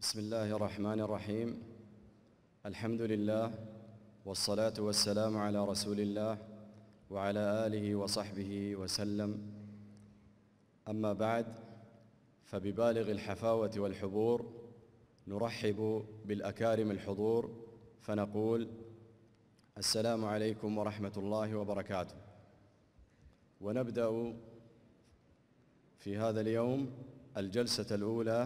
بسم الله الرحمن الرحيم. الحمد لله والصلاة والسلام على رسول الله وعلى آله وصحبه وسلم. أما بعد، فببالغ الحفاوة والحبور نرحب بالأكارم الحضور فنقول السلام عليكم ورحمة الله وبركاته. ونبدأ في هذا اليوم الجلسة الأولى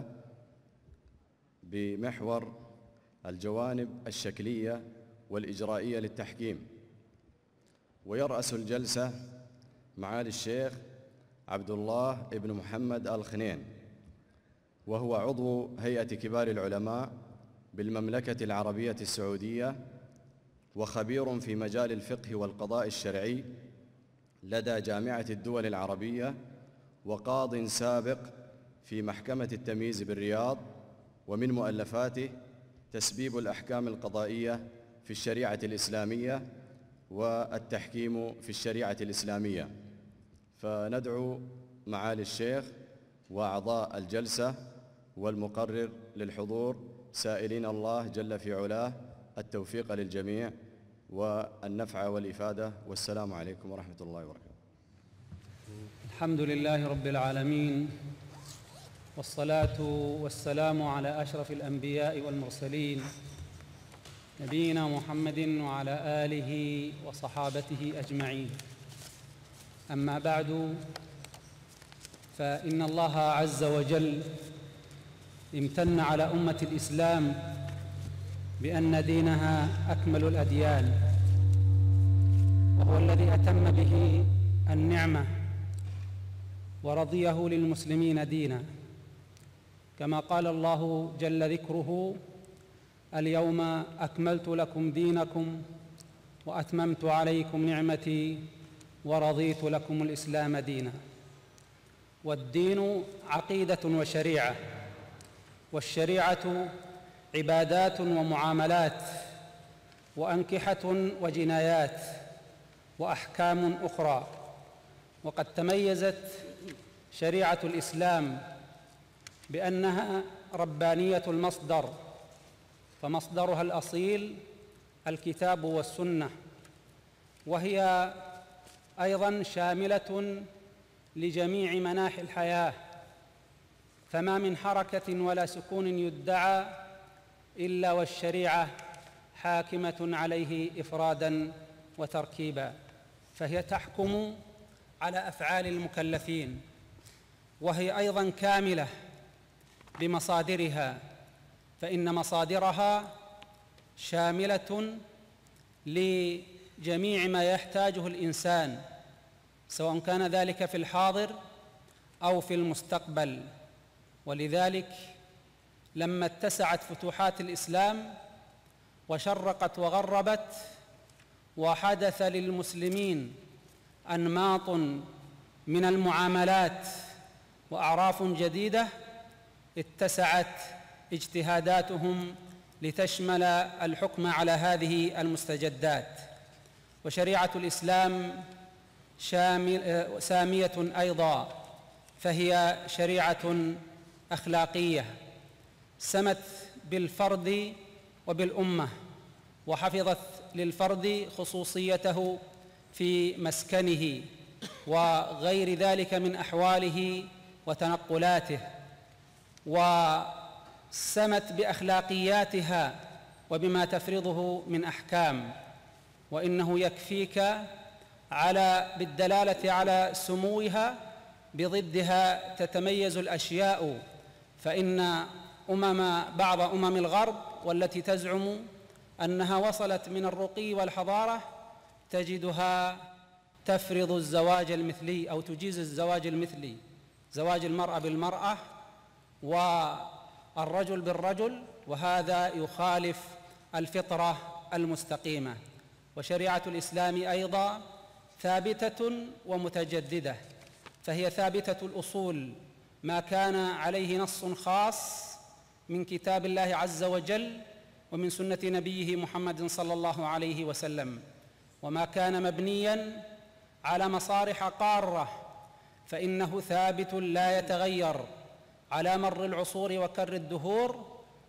بمحور الجوانب الشكلية والإجرائية للتحكيم. ويرأس الجلسة معالي الشيخ عبد الله بن محمد آل خنين، وهو عضو هيئة كبار العلماء بالمملكة العربية السعودية، وخبير في مجال الفقه والقضاء الشرعي لدى جامعة الدول العربية، وقاض سابق في محكمة التمييز بالرياض. ومن مؤلفاته تسبيب الأحكام القضائية في الشريعة الإسلامية والتحكيم في الشريعة الإسلامية. فندعو معالي الشيخ وأعضاء الجلسة والمقرر للحضور سائلين الله جل في علاه التوفيق للجميع والنفع والإفادة. والسلام عليكم ورحمة الله وبركاته. الحمد لله رب العالمين، والصلاة والسلام على أشرف الأنبياء والمرسلين نبينا محمد وعلى آله وصحابته أجمعين. أما بعد، فإن الله عز وجل امتن على أمة الإسلام بأن دينها أكمل الأديان، وهو الذي أتم به النعمة ورضيه للمسلمين دينا، كما قال الله جل ذكره: اليوم أكملت لكم دينكم وأتممت عليكم نعمتي ورضيت لكم الإسلام دينا. والدين عقيدة وشريعة، والشريعة عبادات ومعاملات وأنكحة وجنايات وأحكام أخرى. وقد تميزت شريعة الإسلام بأنها ربانية المصدر، فمصدرها الأصيل الكتاب والسنة، وهي أيضاً شاملة لجميع مناحي الحياة، فما من حركة ولا سكون يدعى إلا والشريعة حاكمة عليه إفراداً وتركيباً، فهي تحكم على أفعال المكلفين، وهي أيضاً كاملة بمصادرها، فإن مصادرها شاملة لجميع ما يحتاجه الإنسان، سواء كان ذلك في الحاضر أو في المستقبل. ولذلك لما اتسعت فتوحات الإسلام وشرقت وغربت، وحدث للمسلمين أنماط من المعاملات وأعراف جديدة، اتسعت اجتهاداتهم لتشمل الحكم على هذه المستجدات. وشريعة الإسلام سامية أيضا، فهي شريعة أخلاقية سمت بالفرد وبالأمة، وحفظت للفرد خصوصيته في مسكنه وغير ذلك من أحواله وتنقلاته، وسمت بأخلاقياتها وبما تفرضه من أحكام. وإنه يكفيك بالدلالة على سموها بضدها تتميز الأشياء، فإن بعض أمم الغرب والتي تزعم أنها وصلت من الرقي والحضارة تجدها تفرض الزواج المثلي أو تجيز الزواج المثلي، زواج المرأة بالمرأة والرجل بالرجل، وهذا يخالف الفطرة المستقيمة. وشريعة الإسلام أيضا ثابتة ومتجددة، فهي ثابتة الأصول، ما كان عليه نص خاص من كتاب الله عز وجل ومن سنة نبيه محمد صلى الله عليه وسلم، وما كان مبنياً على مصارح قارة فإنه ثابت لا يتغير على مر العصور وكر الدهور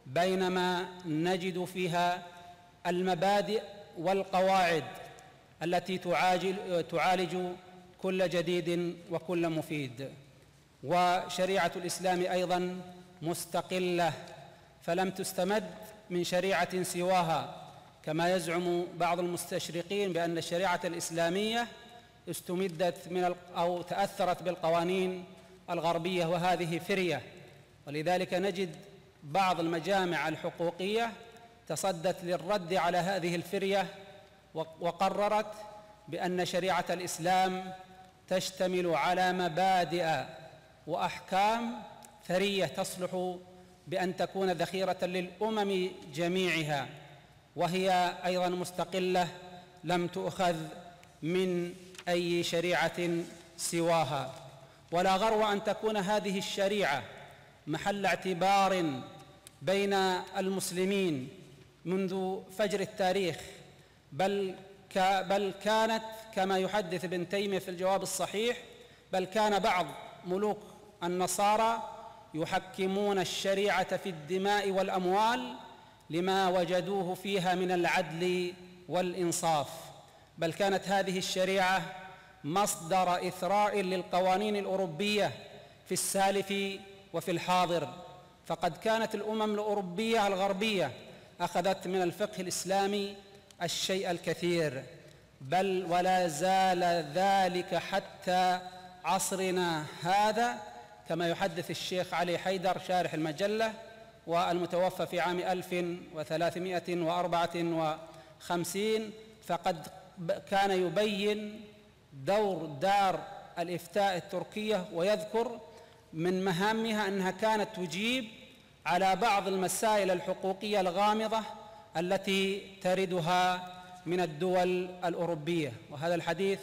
بينما نجد فيها المبادئ والقواعد التي تعالج كل جديد وكل مفيد. وشريعة الإسلام أيضاً مستقلة، فلم تستمد من شريعة سواها، كما يزعم بعض المستشرقين بأن الشريعة الإسلامية استمدت أو تأثرت بالقوانين الغربية، وهذه فرية. ولذلك نجد بعض المجامع الحقوقية تصدت للرد على هذه الفرية، وقررت بأن شريعة الإسلام تشتمل على مبادئ وأحكام ثرية تصلح بأن تكون ذخيرة للأمم جميعها، وهي أيضاً مستقلة لم تؤخذ من أي شريعة سواها. ولا غرو أن تكون هذه الشريعة محل اعتبار بين المسلمين منذ فجر التاريخ، بل كانت كما يحدث ابن تيمية في الجواب الصحيح، بل كان بعض ملوك النصارى يحكمون الشريعة في الدماء والأموال لما وجدوه فيها من العدل والإنصاف، بل كانت هذه الشريعة مصدر إثراء للقوانين الأوروبية في السالف وفي الحاضر. فقد كانت الأمم الأوروبية الغربية أخذت من الفقه الإسلامي الشيء الكثير، بل ولا زال ذلك حتى عصرنا هذا، كما يحدث الشيخ علي حيدر شارح المجلة والمتوفى في عام 1354، فقد كان يبين دور دار الإفتاء التركية، ويذكر من مهامها أنها كانت تجيب على بعض المسائل الحقوقية الغامضة التي تردها من الدول الأوروبية. وهذا الحديث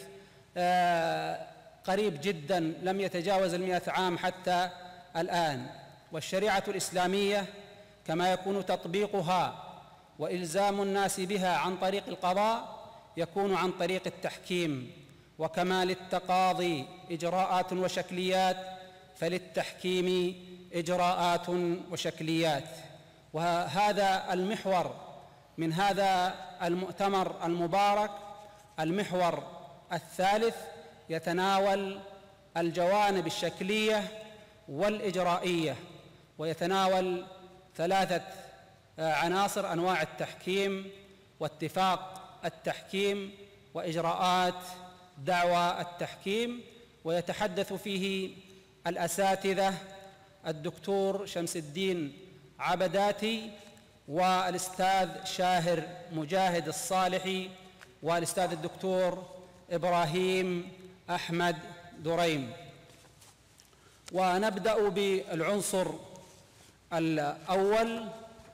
قريب جدا، لم يتجاوز 100 عام حتى الآن. والشريعة الإسلامية كما يكون تطبيقها وإلزام الناس بها عن طريق القضاء، يكون عن طريق التحكيم. وكما للتقاضي إجراءات وشكليات، فللتحكيم إجراءات وشكليات. وهذا المحور من هذا المؤتمر المبارك، المحور الثالث، يتناول الجوانب الشكلية والإجرائية، ويتناول 3 عناصر: أنواع التحكيم، واتفاق التحكيم، وإجراءات دعوى التحكيم. ويتحدث فيه الأساتذة الدكتور شمس الدين عبداتي، والأستاذ شاهر مجاهد الصالحي، والأستاذ الدكتور إبراهيم أحمد دريم. ونبدأ بالعنصر الأول،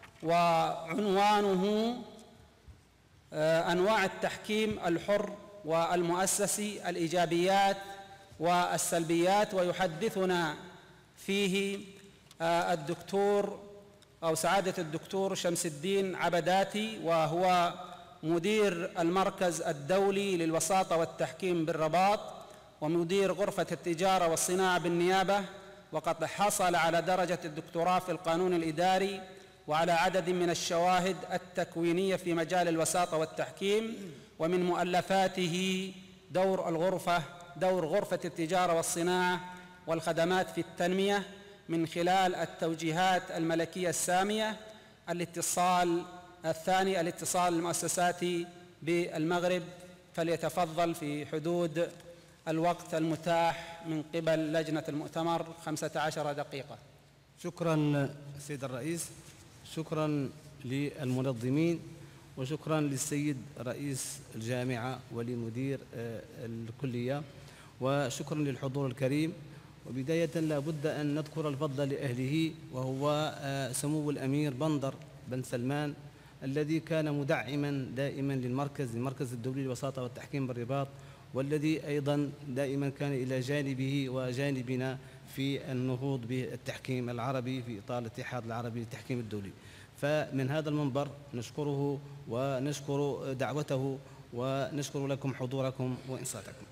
وعنوانه أنواع التحكيم الحر والمؤسسي، الإيجابيات والسلبيات. ويحدثنا فيه الدكتور أو سعادة الدكتور شمس الدين عبداتي، وهو مدير المركز الدولي للوساطة والتحكيم بالرباط، ومدير غرفة التجارة والصناعة بالنيابة، وقد حصل على درجة الدكتوراه في القانون الإداري، وعلى عدد من الشواهد التكوينية في مجال الوساطة والتحكيم. ومن مؤلفاته دور غرفة التجارة والصناعة والخدمات في التنمية من خلال التوجيهات الملكية السامية. الاتصال الثاني، الاتصال المؤسساتي بالمغرب، فليتفضل في حدود الوقت المتاح من قبل لجنة المؤتمر 15 دقيقة. شكرا سيد الرئيس، شكرا للمنظمين، وشكرا للسيد رئيس الجامعة ولمدير الكلية، وشكرا للحضور الكريم. وبداية لا بد أن نذكر الفضل لأهله، وهو سمو الأمير بندر بن سلمان، الذي كان مدعما دائما للمركز الدولي للوساطة والتحكيم بالرباط، والذي أيضا دائما كان إلى جانبه وجانبنا في النهوض بالتحكيم العربي في إطار الاتحاد العربي للتحكيم الدولي. فمن هذا المنبر نشكره ونشكر دعوته ونشكر لكم حضوركم وإنصاتكم.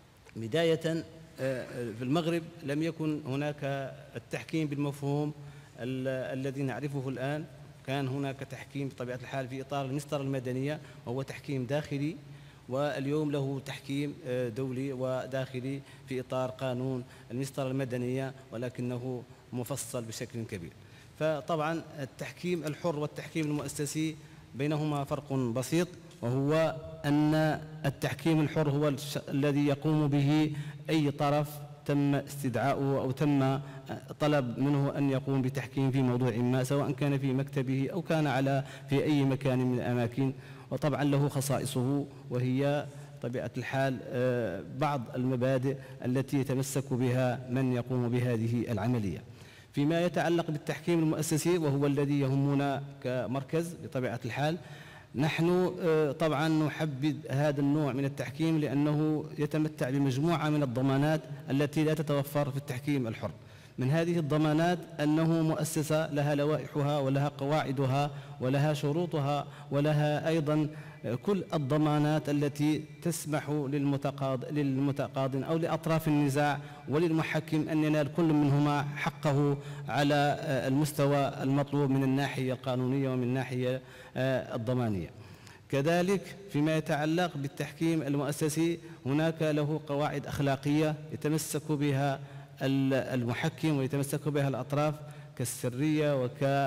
بداية، في المغرب لم يكن هناك التحكيم بالمفهوم الذي نعرفه الآن. كان هناك تحكيم بطبيعة الحال في إطار المسطرة المدنية، وهو تحكيم داخلي، واليوم له تحكيم دولي وداخلي في إطار قانون المسطرة المدنية، ولكنه مفصل بشكل كبير. فطبعا التحكيم الحر والتحكيم المؤسسي بينهما فرق بسيط، وهو أن التحكيم الحر هو الذي يقوم به أي طرف تم استدعاؤه أو تم طلب منه أن يقوم بتحكيم في موضوع ما، سواء كان في مكتبه أو كان في أي مكان من الأماكن، وطبعا له خصائصه، وهي طبيعة الحال بعض المبادئ التي يتمسك بها من يقوم بهذه العملية. فيما يتعلق بالتحكيم المؤسسي، وهو الذي يهمنا كمركز بطبيعة الحال، نحن طبعا نحبذ هذا النوع من التحكيم لأنه يتمتع بمجموعة من الضمانات التي لا تتوفر في التحكيم الحر. من هذه الضمانات أنه مؤسسة لها لوائحها ولها قواعدها ولها شروطها ولها أيضا كل الضمانات التي تسمح للمتقاضٍ أو لأطراف النزاع وللمحكم أن ينال كل منهما حقه على المستوى المطلوب من الناحية القانونية ومن الناحية الضمانية. كذلك فيما يتعلق بالتحكيم المؤسسي، هناك له قواعد أخلاقية يتمسك بها المحكم ويتمسك بها الأطراف، كالسرية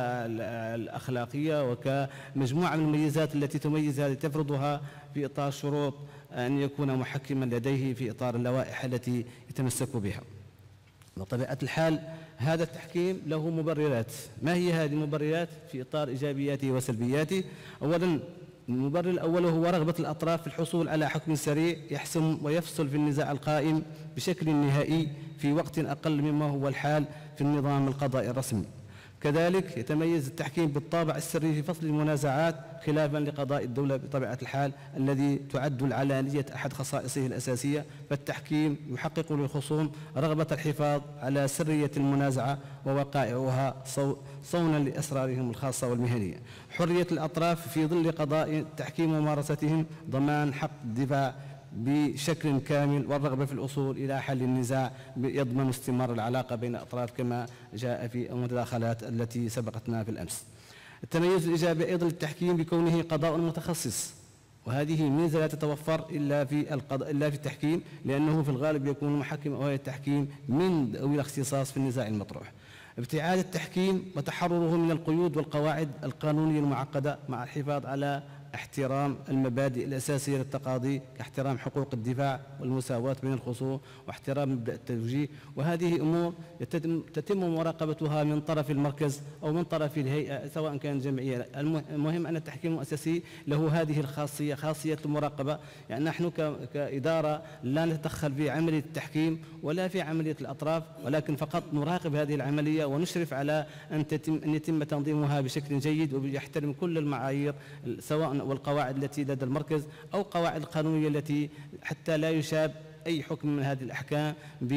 وكالأخلاقية وكمجموعة من المميزات التي تميز هذه، تفرضها في إطار شروط أن يكون محكما لديه في إطار اللوائح التي يتمسك بها. بطبيعة الحال هذا التحكيم له مبررات. ما هي هذه المبررات في إطار إيجابياته وسلبياته؟ أولا، المبرر الأول هو رغبة الأطراف في الحصول على حكم سريع يحسم ويفصل في النزاع القائم بشكل نهائي في وقت أقل مما هو الحال في النظام القضائي الرسمي. كذلك يتميز التحكيم بالطابع السري في فصل المنازعات، خلافا لقضاء الدولة بطبيعة الحال الذي تعد العلانية أحد خصائصه الأساسية. فالتحكيم يحقق للخصوم رغبة الحفاظ على سرية المنازعة ووقائعها صونا لأسرارهم الخاصة والمهنية. حرية الأطراف في ظل قضاء التحكيم وممارستهم، ضمان حق الدفاع بشكل كامل، والرغبة في الوصول إلى حل النزاع يضمن استمرار العلاقة بين الأطراف كما جاء في المداخلات التي سبقتنا في الأمس. التميز الإيجابي أيضا للتحكيم بكونه قضاء متخصص، وهذه ميزة لا تتوفر إلا في التحكيم، لأنه في الغالب يكون محكم أو هيئة التحكيم من ذوي الاختصاص في النزاع المطروح. ابتعاد التحكيم وتحرره من القيود والقواعد القانونية المعقدة، مع الحفاظ على احترام المبادئ الأساسية للتقاضي كاحترام حقوق الدفاع والمساواة بين الخصوم واحترام مبدأ التوجيه. وهذه أمور تتم مراقبتها من طرف المركز أو من طرف الهيئة سواء كانت جمعية. المهم أن التحكيم المؤسسي له هذه الخاصية، خاصية المراقبة. يعني نحن كإدارة لا نتدخل في عملية التحكيم ولا في عملية الأطراف، ولكن فقط نراقب هذه العملية ونشرف على أن يتم تنظيمها بشكل جيد ويحترم كل المعايير سواء والقواعد التي لدى المركز أو قواعد القانونية التي حتى لا يشاب أي حكم من هذه الأحكام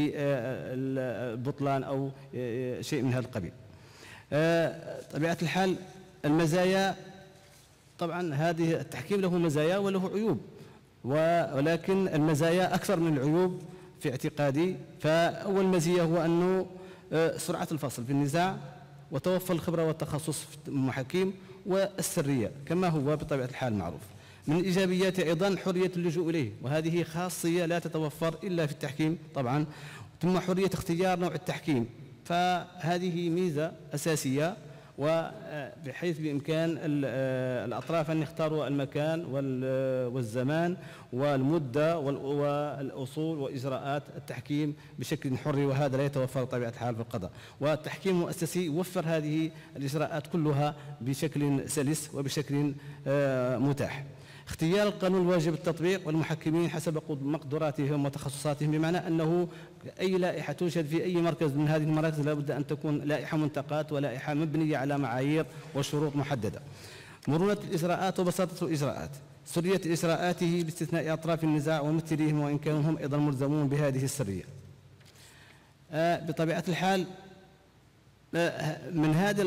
بالبطلان أو شيء من هذا القبيل. طبيعة الحال المزايا، طبعا هذه التحكيم له مزايا وله عيوب، ولكن المزايا أكثر من العيوب في اعتقادي. فأول مزية هو أنه سرعة الفصل في النزاع، وتوفر الخبرة والتخصص في المحكم، والسرية كما هو بطبيعة الحال معروف. من الإيجابيات أيضا حرية اللجوء إليه، وهذه خاصية لا تتوفر إلا في التحكيم طبعا. ثم حرية اختيار نوع التحكيم، فهذه ميزة أساسية، وبحيث بإمكان الأطراف أن يختاروا المكان والزمان والمدة والأصول وإجراءات التحكيم بشكل حر، وهذا لا يتوفر بطبيعة الحال في القضاء. والتحكيم المؤسسي يوفر هذه الإجراءات كلها بشكل سلس وبشكل متاح. اختيار القانون الواجب التطبيق والمحكمين حسب مقدراتهم وتخصصاتهم، بمعنى أنه أي لائحة توجد في أي مركز من هذه المراكز لابد أن تكون لائحة منتقاة ولائحة مبنية على معايير وشروط محددة. مرونة الإجراءات وبساطة الإجراءات، سرية إجراءاته باستثناء أطراف النزاع وممثليهم وإن كانوا هم أيضا ملزمون بهذه السرية. بطبيعة الحال من هذا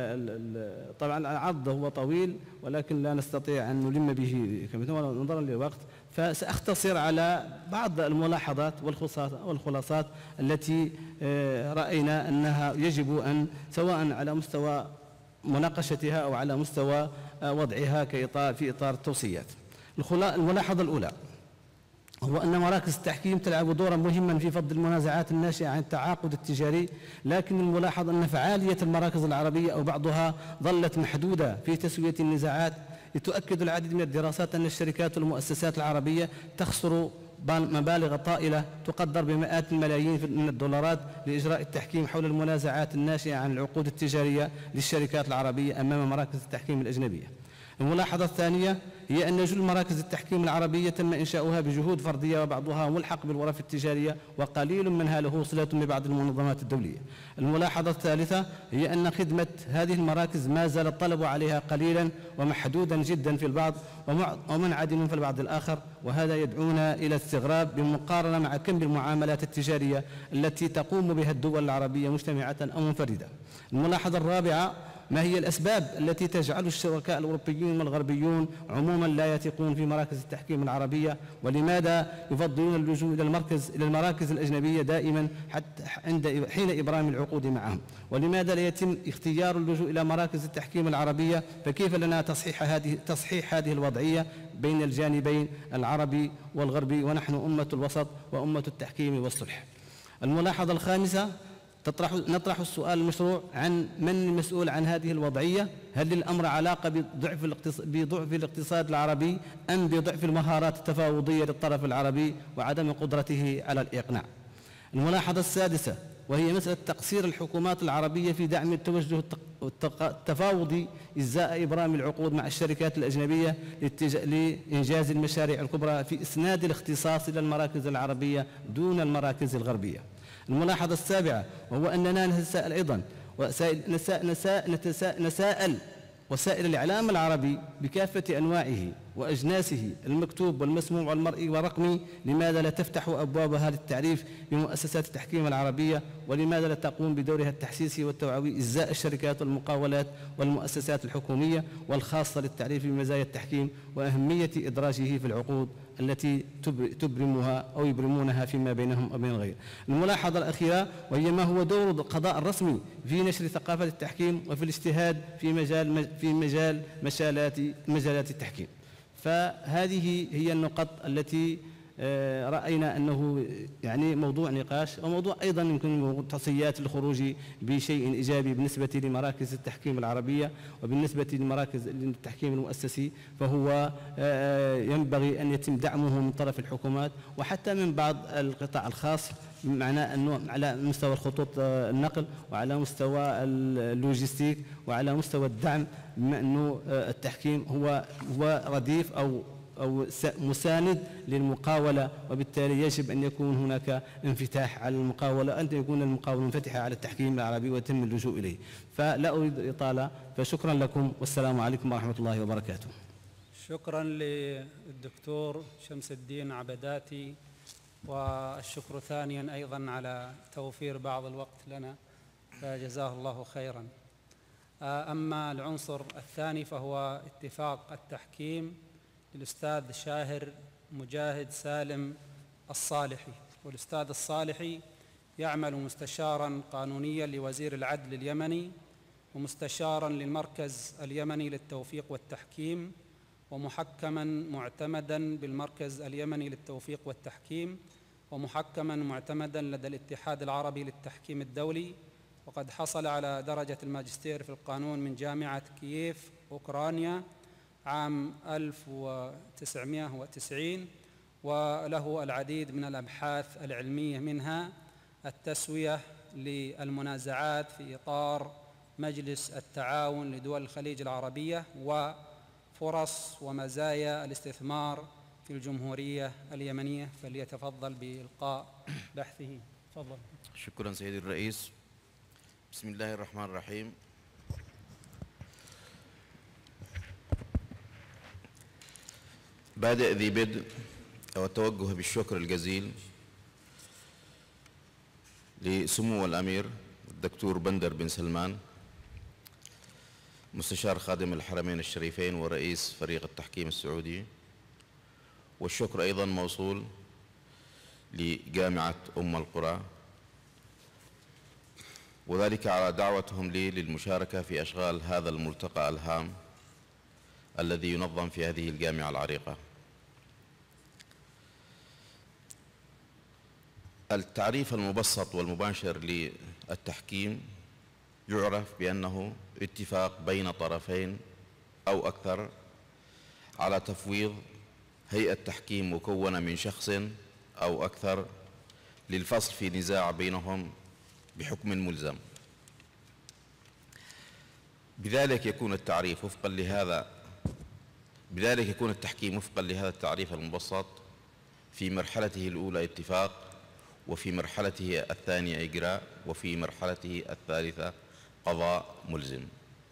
طبعا العرض هو طويل ولكن لا نستطيع أن نلم به نظرا للوقت، فسأختصر على بعض الملاحظات والخلاصات التي رأينا أنها يجب أن سواء على مستوى مناقشتها أو على مستوى وضعها في إطار التوصيات. الملاحظة الأولى هو أن مراكز التحكيم تلعب دورا مهما في فض المنازعات الناشئة عن التعاقد التجاري، لكن الملاحظ أن فعالية المراكز العربية أو بعضها ظلت محدودة في تسوية النزاعات. تؤكد العديد من الدراسات أن الشركات والمؤسسات العربية تخسر مبالغ طائلة تقدر بمئات الملايين من الدولارات لإجراء التحكيم حول المنازعات الناشئة عن العقود التجارية للشركات العربية أمام مراكز التحكيم الأجنبية. الملاحظة الثانية هي أن جل مراكز التحكيم العربية تم إنشاؤها بجهود فردية وبعضها ملحق بالغرف التجارية وقليل منها له صلة ببعض المنظمات الدولية. الملاحظة الثالثة هي أن خدمة هذه المراكز ما زال الطلب عليها قليلا ومحدودا جدا في البعض ومنعدم في البعض الآخر، وهذا يدعونا إلى استغراب بالمقارنة مع كم المعاملات التجارية التي تقوم بها الدول العربية مجتمعة أو منفردة. الملاحظة الرابعة: ما هي الأسباب التي تجعل الشركاء الأوروبيون والغربيون عموما لا يثقون في مراكز التحكيم العربية، ولماذا يفضلون اللجوء إلى المراكز الأجنبية دائما حتى حين إبرام العقود معهم؟ ولماذا لا يتم اختيار اللجوء إلى مراكز التحكيم العربية؟ فكيف لنا تصحيح هذه الوضعية بين الجانبين العربي والغربي ونحن أمة الوسط وأمة التحكيم والصلح؟ الملاحظة الخامسة: نطرح السؤال المشروع عن من المسؤول عن هذه الوضعية؟ هل الأمر علاقة بضعف الاقتصاد العربي أم بضعف المهارات التفاوضية للطرف العربي وعدم قدرته على الإقناع؟ الملاحظة السادسة وهي مسألة تقصير الحكومات العربية في دعم التوجه التفاوضي إزاء إبرام العقود مع الشركات الأجنبية لإنجاز المشاريع الكبرى في إسناد الاختصاص إلى المراكز العربية دون المراكز الغربية. الملاحظة السابعة وهو أننا نتساءل أيضا نساءل وسائل الإعلام العربي بكافة أنواعه وأجناسه المكتوب والمسموع والمرئي والرقمي لماذا لا تفتح أبوابها للتعريف بمؤسسات التحكيم العربية؟ ولماذا لا تقوم بدورها التحسيسي والتوعوي إزاء الشركات والمقاولات والمؤسسات الحكومية والخاصة للتعريف بمزايا التحكيم وأهمية إدراجه في العقود التي تبرمها أو يبرمونها فيما بينهم وبين الغير؟ الملاحظة الأخيرة وهي ما هو دور القضاء الرسمي في نشر ثقافة التحكيم وفي الاجتهاد في مجالات التحكيم. فهذه هي النقط التي رأينا أنه يعني موضوع نقاش وموضوع أيضا يمكن تصفيات للخروج بشيء إيجابي بالنسبة لمراكز التحكيم العربية وبالنسبة لمراكز التحكيم المؤسسي، فهو ينبغي أن يتم دعمه من طرف الحكومات وحتى من بعض القطاع الخاص، معناه أنه على مستوى الخطوط النقل وعلى مستوى اللوجستيك وعلى مستوى الدعم، بما أنه التحكيم هو رديف أو مساند للمقاولة، وبالتالي يجب أن يكون هناك انفتاح على المقاولة، أن يكون المقاولة منفتحة على التحكيم العربي ويتم اللجوء إليه. فلا أريد الإطالة، فشكرا لكم والسلام عليكم ورحمة الله وبركاته. شكرا للدكتور شمس الدين عبداتي، والشكر ثانيا أيضا على توفير بعض الوقت لنا، فجزاه الله خيرا. أما العنصر الثاني فهو اتفاق التحكيم للأستاذ شاهر مجاهد سالم الصالحي. والأستاذ الصالحي يعمل مستشارا قانونيا لوزير العدل اليمني ومستشارا للمركز اليمني للتوفيق والتحكيم ومحكما معتمدا بالمركز اليمني للتوفيق والتحكيم ومحكما معتمدا لدى الاتحاد العربي للتحكيم الدولي، وقد حصل على درجة الماجستير في القانون من جامعة كييف أوكرانيا عام 1990، وله العديد من الأبحاث العلمية منها التسوية للمنازعات في إطار مجلس التعاون لدول الخليج العربية وفرص ومزايا الاستثمار في الجمهورية اليمنية. فليتفضل بإلقاء بحثه. تفضل. شكرا سيدي الرئيس. بسم الله الرحمن الرحيم. بادئ ذي بدء والتوجه بالشكر الجزيل لسمو الأمير الدكتور بندر بن سلمان، مستشار خادم الحرمين الشريفين ورئيس فريق التحكيم السعودي. والشكر أيضا موصول لجامعة أم القرى، وذلك على دعوتهم لي للمشاركة في أشغال هذا الملتقى الهام الذي ينظم في هذه الجامعة العريقة. التعريف المبسط والمباشر للتحكيم يعرف بأنه اتفاق بين طرفين أو أكثر على تفويض هيئة تحكيم مكونة من شخص أو أكثر للفصل في نزاع بينهم بحكم ملزم. بذلك يكون التحكيم وفقا لهذا التعريف المبسط في مرحلته الأولى اتفاق، وفي مرحلته الثانية إجراء، وفي مرحلته الثالثة قضاء ملزم.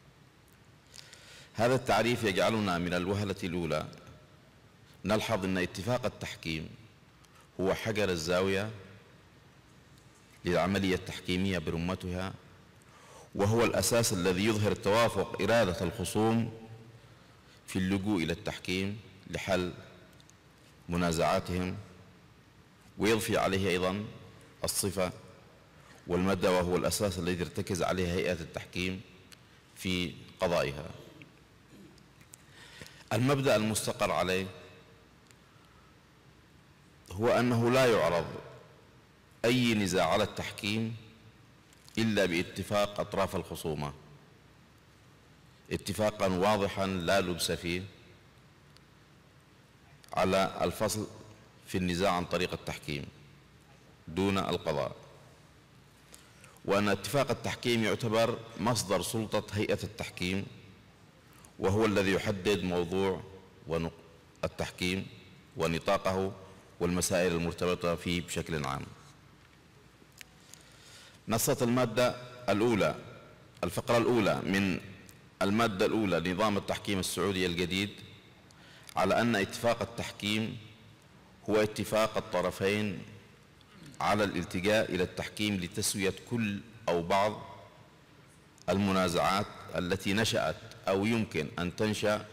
هذا التعريف يجعلنا من الوهلة الأولى نلحظ أن اتفاق التحكيم هو حجر الزاوية للعملية التحكيمية برمتها، وهو الأساس الذي يظهر توافق إرادة الخصوم في اللجوء إلى التحكيم لحل منازعاتهم، ويضفي عليه أيضا الصفة والمدى، وهو الأساس الذي ترتكز عليه هيئة التحكيم في قضائها. المبدأ المستقر عليه هو أنه لا يعرض أي نزاع على التحكيم إلا باتفاق أطراف الخصومة، اتفاقا واضحا لا لبس فيه، على الفصل في النزاع عن طريق التحكيم دون القضاء، وأن اتفاق التحكيم يعتبر مصدر سلطة هيئة التحكيم، وهو الذي يحدد موضوع التحكيم ونطاقه والمسائل المرتبطة فيه بشكل عام. نصت المادة الأولى الفقرة الأولى من المادة الأولى نظام التحكيم السعودي الجديد على أن اتفاق التحكيم هو اتفاق الطرفين على الالتجاء إلى التحكيم لتسوية كل أو بعض المنازعات التي نشأت أو يمكن أن تنشأ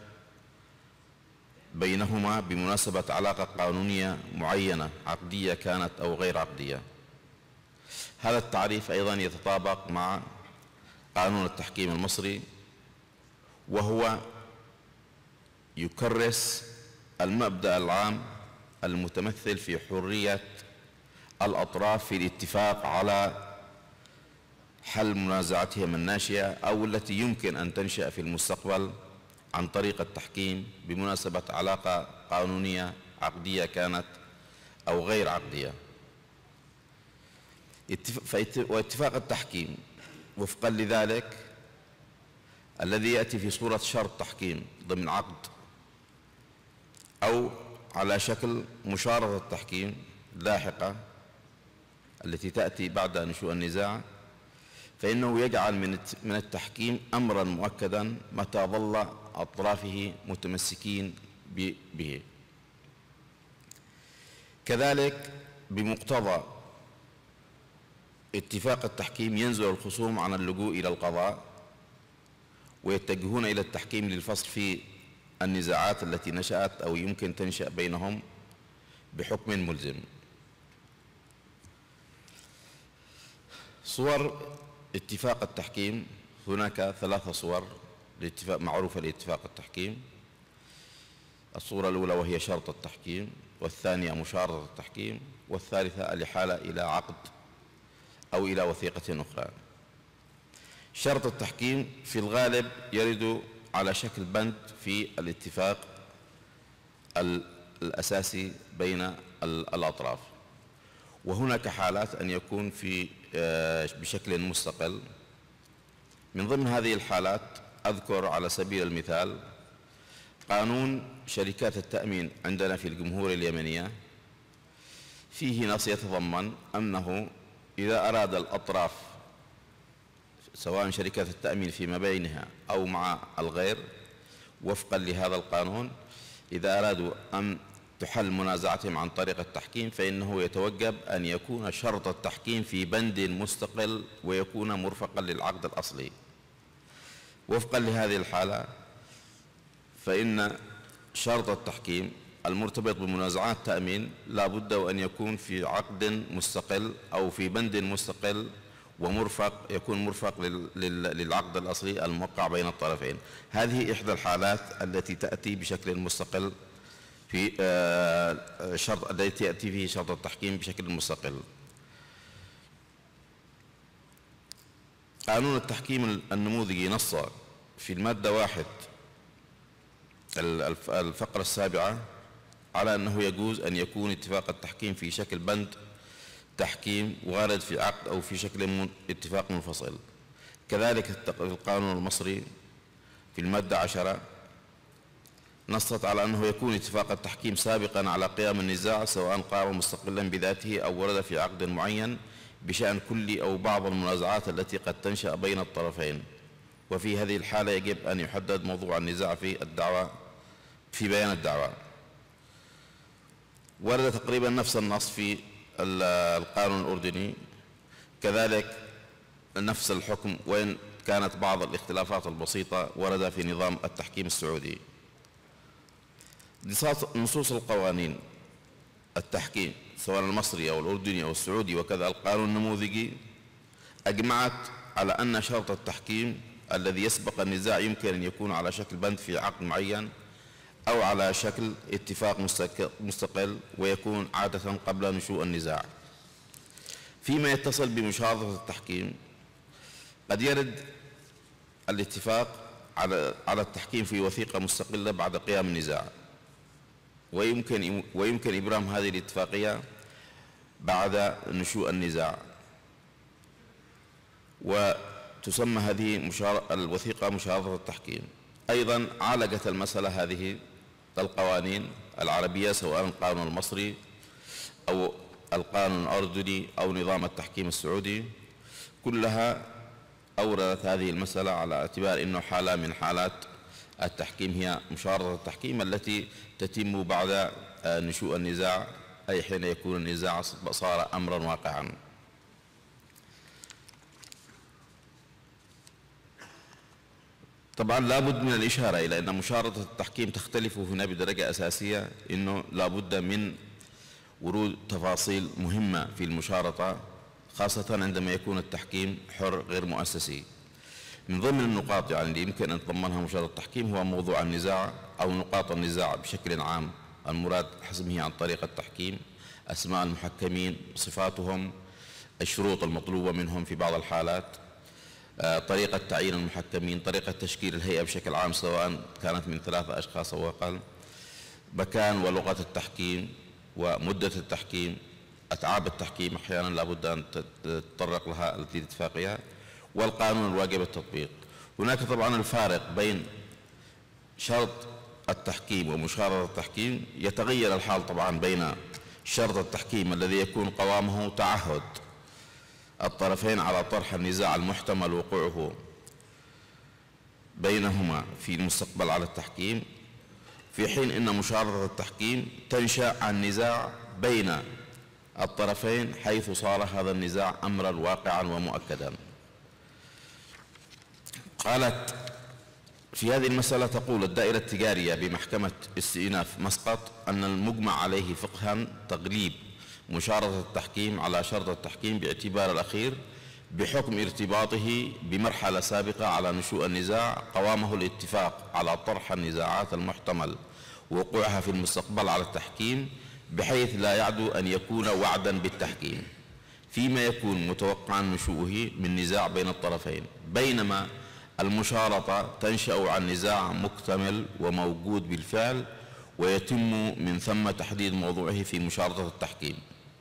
بينهما بمناسبة علاقة قانونية معينة عقدية كانت أو غير عقدية. هذا التعريف أيضا يتطابق مع قانون التحكيم المصري، وهو يكرس المبدأ العام المتمثل في حرية الأطراف في الاتفاق على حل منازعاتهم الناشئة أو التي يمكن أن تنشأ في المستقبل عن طريق التحكيم بمناسبة علاقة قانونية عقدية كانت أو غير عقدية. واتفاق التحكيم وفقا لذلك الذي يأتي في صورة شرط تحكيم ضمن عقد أو على شكل مشارطة التحكيم لاحقة التي تأتي بعد نشوء النزاع، فإنه يجعل من التحكيم أمرا مؤكدا متى ظل أطرافه متمسكين به. كذلك بمقتضى اتفاق التحكيم ينزل الخصوم عن اللجوء إلى القضاء ويتجهون إلى التحكيم للفصل في النزاعات التي نشأت أو يمكن تنشأ بينهم بحكم ملزم. صور اتفاق التحكيم: هناك 3 صور لاتفاق معروفة لاتفاق التحكيم. الصورة الأولى وهي شرط التحكيم، والثانية مشارطة التحكيم، والثالثة الإحالة إلى عقد أو إلى وثيقة أخرى. شرط التحكيم في الغالب يرد على شكل بند في الاتفاق الأساسي بين الأطراف، وهناك حالات أن يكون بشكل مستقل. من ضمن هذه الحالات أذكر على سبيل المثال قانون شركات التأمين عندنا في الجمهورية اليمنية، فيه نص يتضمن أنه إذا أراد الأطراف سواء شركات التأمين فيما بينها أو مع الغير وفقا لهذا القانون، إذا أرادوا أن تحل منازعتهم عن طريق التحكيم، فإنه يتوجب أن يكون شرط التحكيم في بند مستقل ويكون مرفقا للعقد الأصلي. وفقا لهذه الحالة فإن شرط التحكيم المرتبط بمنازعات تأمين لا بد وأن يكون في عقد مستقل أو في بند مستقل ومرفق، يكون مرفق للعقد الأصلي الموقع بين الطرفين. هذه إحدى الحالات التي تأتي بشكل مستقل في شرط التي يأتي فيه شرط التحكيم بشكل مستقل. قانون التحكيم النموذجي نص في المادة 1 الفقرة 7 على أنه يجوز أن يكون اتفاق التحكيم في شكل بند تحكيم وارد في عقد أو في شكل اتفاق منفصل. كذلك القانون المصري في المادة 10 نصت على أنه يكون اتفاق التحكيم سابقا على قيام النزاع سواء قام مستقلا بذاته أو ورد في عقد معين بشأن كل أو بعض المنازعات التي قد تنشأ بين الطرفين. وفي هذه الحالة يجب أن يحدد موضوع النزاع في الدعوى في بيان الدعوى. ورد تقريبا نفس النص في القانون الأردني، كذلك نفس الحكم وإن كانت بعض الاختلافات البسيطة ورد في نظام التحكيم السعودي. نصوص القوانين التحكيم سواء المصري أو الأردني أو السعودي وكذا القانون النموذجي أجمعت على أن شرط التحكيم الذي يسبق النزاع يمكن أن يكون على شكل بند في عقد معين أو على شكل اتفاق مستقل ويكون عادة قبل نشوء النزاع. فيما يتصل بمشارطة التحكيم قد يرد الاتفاق على التحكيم في وثيقة مستقلة بعد قيام النزاع، ويمكن إبرام هذه الاتفاقية بعد نشوء النزاع، وتسمى هذه الوثيقة مشارطة التحكيم. أيضا عالجت المسألة هذه القوانين العربية سواء القانون المصري أو القانون الأردني أو نظام التحكيم السعودي، كلها أوردت هذه المسألة على اعتبار أنه حالة من حالات التحكيم هي مشارطة التحكيم التي تتم بعد نشوء النزاع، أي حين يكون النزاع صار أمرا واقعا. طبعا لا بد من الإشارة إلى أن مشارطة التحكيم تختلف هنا بدرجة أساسية، أنه لا بد من ورود تفاصيل مهمة في المشارطة، خاصة عندما يكون التحكيم حر غير مؤسسي. من ضمن النقاط يعني اللي يمكن أن تضمنها مشارطة التحكيم هو موضوع النزاع أو نقاط النزاع بشكل عام، المراد حسمه عن طريق التحكيم، أسماء المحكمين، صفاتهم، الشروط المطلوبة منهم في بعض الحالات، طريقة تعيين المحكمين، طريقة تشكيل الهيئة بشكل عام سواء كانت من 3 أشخاص أو أقل، مكان ولغة التحكيم ومدة التحكيم، أتعاب التحكيم أحيانا لابد أن تتطرق لها الاتفاقية، والقانون الواجب التطبيق. هناك طبعا الفارق بين شرط التحكيم ومشارطة التحكيم، يتغير الحال طبعا بين شرط التحكيم الذي يكون قوامه تعهد الطرفين على طرح النزاع المحتمل وقوعه بينهما في المستقبل على التحكيم، في حين أن مشارطة التحكيم تنشأ عن نزاع بين الطرفين حيث صار هذا النزاع أمرا واقعا ومؤكدا. قالت في هذه المسألة تقول الدائرة التجارية بمحكمة استئناف مسقط أن المجمع عليه فقها تغليب مشارطة التحكيم على شرط التحكيم باعتبار الأخير بحكم ارتباطه بمرحلة سابقة على نشوء النزاع قوامه الاتفاق على طرح النزاعات المحتمل وقوعها في المستقبل على التحكيم، بحيث لا يعدو أن يكون وعدا بالتحكيم فيما يكون متوقعا نشوءه من نزاع بين الطرفين، بينما المشارطة تنشأ عن نزاع مكتمل وموجود بالفعل ويتم من ثم تحديد موضوعه في مشارطة التحكيم.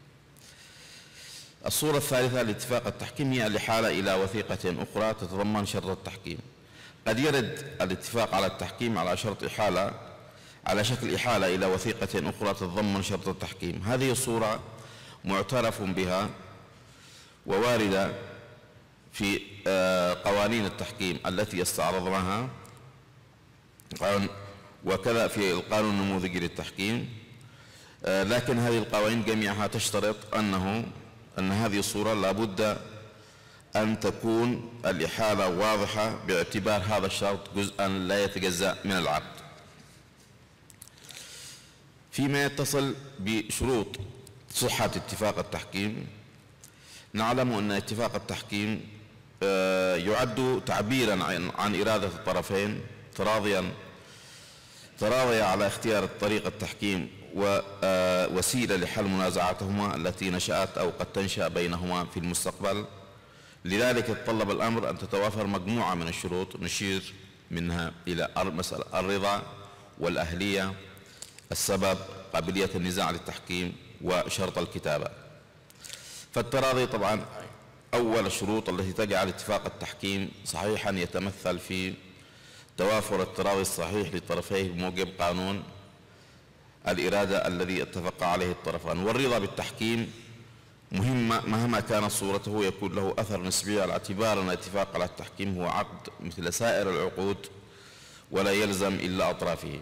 الصورة الثالثة لاتفاق التحكيم هي الإحالة إلى وثيقة أخرى تتضمن شرط التحكيم. قد يرد الاتفاق على التحكيم على شرط إحالة على شكل إحالة إلى وثيقة أخرى تتضمن شرط التحكيم. هذه الصورة معترف بها وواردة في قوانين التحكيم التي استعرضناها وكذا في القانون النموذجي للتحكيم. لكن هذه القوانين جميعها تشترط أن هذه الصورة لابد أن تكون الإحالة واضحة باعتبار هذا الشرط جزءا لا يتجزأ من العقد. فيما يتصل بشروط صحة اتفاق التحكيم، نعلم أن اتفاق التحكيم يعد تعبيرا عن إرادة الطرفين تراضيا على اختيار طريقة التحكيم ووسيلة لحل منازعاتهما التي نشأت أو قد تنشأ بينهما في المستقبل. لذلك يتطلب الأمر أن تتوافر مجموعة من الشروط نشير منها إلى مسألة الرضا والأهلية، السبب، قابلية النزاع للتحكيم، وشرط الكتابة. فالتراضي طبعا أول الشروط التي تجعل اتفاق التحكيم صحيحا يتمثل في توافر التراضي الصحيح للطرفين بموجب قانون الإرادة الذي اتفق عليه الطرفان. والرضا بالتحكيم مهما كانت صورته يكون له أثر نسبي على اعتبار أن الاتفاق على التحكيم هو عقد مثل سائر العقود ولا يلزم إلا أطرافه.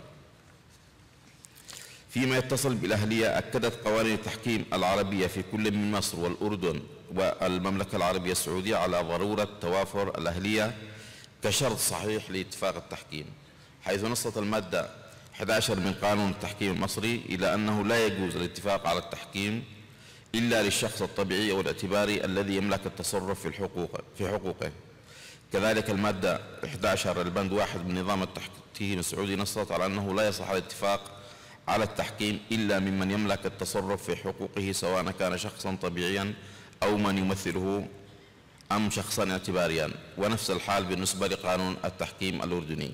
فيما يتصل بالأهلية، أكدت قوانين التحكيم العربية في كل من مصر والأردن والمملكة العربية السعودية على ضرورة توافر الأهلية كشرط صحيح لاتفاق التحكيم، حيث نصت المادة 11 من قانون التحكيم المصري إلى أنه لا يجوز الاتفاق على التحكيم إلا للشخص الطبيعي أو الاعتباري الذي يملك التصرف في حقوقه. كذلك المادة 11 البند 1 من نظام التحكيم السعودي نصت على أنه لا يصح الاتفاق على التحكيم إلا ممن يملك التصرف في حقوقه، سواء كان شخصا طبيعيا أو من يمثله أم شخصا اعتباريا، ونفس الحال بالنسبة لقانون التحكيم الأردني.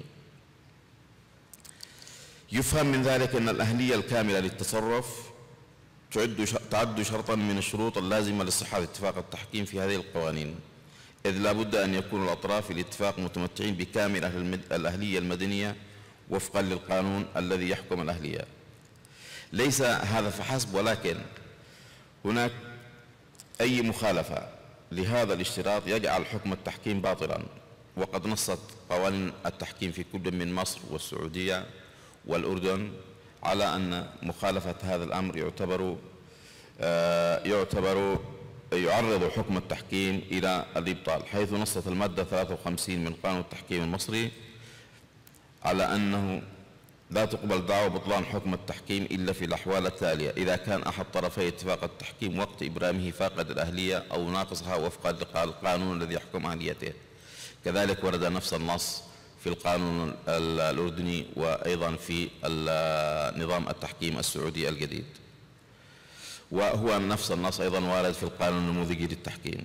يفهم من ذلك أن الأهلية الكاملة للتصرف تعد شرطا من الشروط اللازمة لصحة اتفاق التحكيم في هذه القوانين، إذ لا بد أن يكون الأطراف في الاتفاق متمتعين بكامل الأهلية المدنية وفقا للقانون الذي يحكم الأهلية. ليس هذا فحسب، ولكن هناك أي مخالفة لهذا الاشتراط يجعل حكم التحكيم باطلا، وقد نصت قوانين التحكيم في كل من مصر والسعودية والأردن على أن مخالفة هذا الأمر يعرض حكم التحكيم إلى الإبطال، حيث نصت المادة 53 من قانون التحكيم المصري على أنه لا تقبل دعوى بطلان حكم التحكيم إلا في الأحوال التالية: إذا كان أحد طرفي اتفاق التحكيم وقت إبرامه فاقد الأهلية أو ناقصها وفقا للقانون الذي يحكم أهليته. كذلك ورد نفس النص في القانون الأردني وأيضا في نظام التحكيم السعودي الجديد، وهو نفس النص أيضا وارد في القانون النموذجي للتحكيم.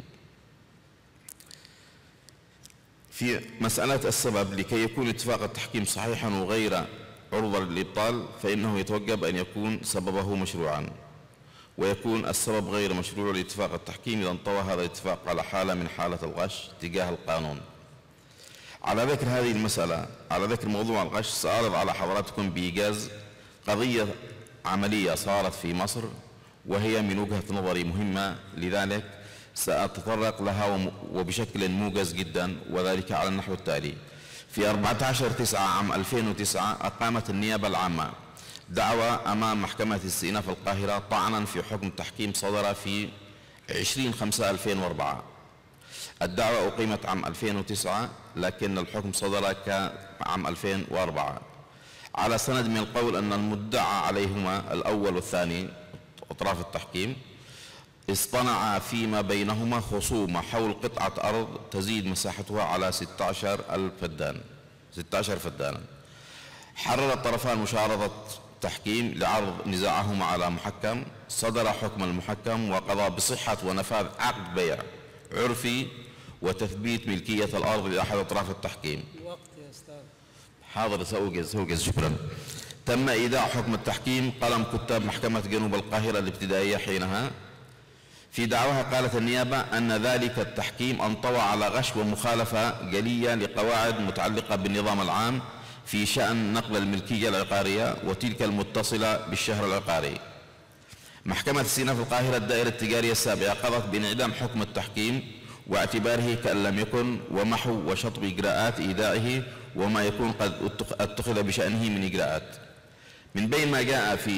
في مسألة السبب، لكي يكون اتفاق التحكيم صحيحا وغير عرضة للإبطال فإنه يتوجب أن يكون سببه مشروعا، ويكون السبب غير مشروع لاتفاق التحكيم إذا انطوى هذا الاتفاق على حالة من حالة الغش تجاه القانون. على ذكر هذه المسألة، على ذكر موضوع الغش، سأعرض على حضراتكم بإيجاز قضية عملية صارت في مصر وهي من وجهة نظري مهمة، لذلك سأتطرق لها وبشكل موجز جدا، وذلك على النحو التالي. في 14/9 عام 2009 أقامت النيابة العامة دعوى أمام محكمة استئناف القاهرة طعنا في حكم تحكيم صدر في 20/5/2004. الدعوى أقيمت عام 2009 لكن الحكم صدر كعام 2004 على سند من القول أن المدعى عليهما الأول والثاني أطراف التحكيم اصطنعا فيما بينهما خصومة حول قطعة أرض تزيد مساحتها على 16 فدانا. حرر الطرفان مشارطة تحكيم لعرض نزاعهما على محكم، صدر حكم المحكم وقضى بصحة ونفاذ عقد بيع عرفي وتثبيت ملكية الأرض لأحد أطراف التحكيم. وقت يا أستاذ. حاضر، سأوجز شكرا. تم إيداع حكم التحكيم قلم كتاب محكمة جنوب القاهرة الابتدائية حينها. في دعواها قالت النيابة أن ذلك التحكيم انطوى على غش ومخالفة جلية لقواعد متعلقة بالنظام العام في شأن نقل الملكية العقارية وتلك المتصلة بالشهر العقاري. محكمة استئناف القاهرة الدائرة التجارية السابعة قضت بانعدام حكم التحكيم واعتباره كأن لم يكن، ومحو وشطب إجراءات إيداعه وما يكون قد اتخذ بشأنه من إجراءات. من بين ما جاء في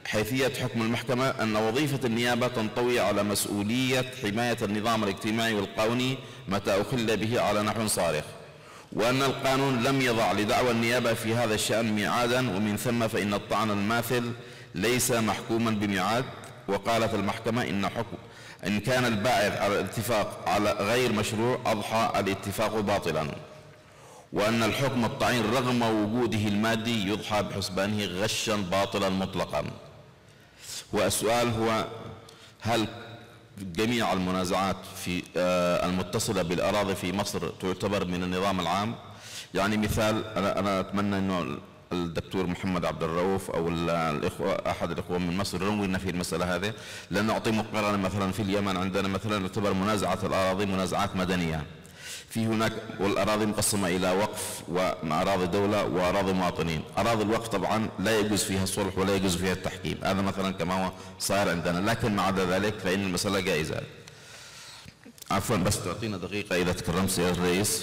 حيثية حكم المحكمة أن وظيفة النيابة تنطوي على مسؤولية حماية النظام الاجتماعي والقانوني متى أخل به على نحو صارخ، وأن القانون لم يضع لدعوى النيابة في هذا الشأن ميعادا، ومن ثم فإن الطعن الماثل ليس محكوما بميعاد. وقالت المحكمة إن كان الباعث على الاتفاق على غير مشروع أضحى الاتفاق باطلا، وأن الحكم الطعين رغم وجوده المادي يضحى بحسبانه غشا باطلا مطلقا. والسؤال هو: هل جميع المنازعات في المتصلة بالأراضي في مصر تعتبر من النظام العام؟ يعني مثال، أنا أتمنى أنه الدكتور محمد عبد الرؤوف أو الإخوة أحد الإخوة من مصر يروينا في المسألة هذه، لأن نعطي مقارنة. مثلا في اليمن عندنا مثلا تعتبر منازعة الأراضي منازعات مدنية، في هناك والأراضي مقسمة إلى وقف وأراضي دولة وأراضي مواطنين. أراضي الوقف طبعا لا يجوز فيها الصلح ولا يجوز فيها التحكيم، هذا مثلا كما هو صار عندنا، لكن ما عدا ذلك فإن المسألة جائزة. عفوا بس تعطينا دقيقة إذا تكرمت سيد الرئيس.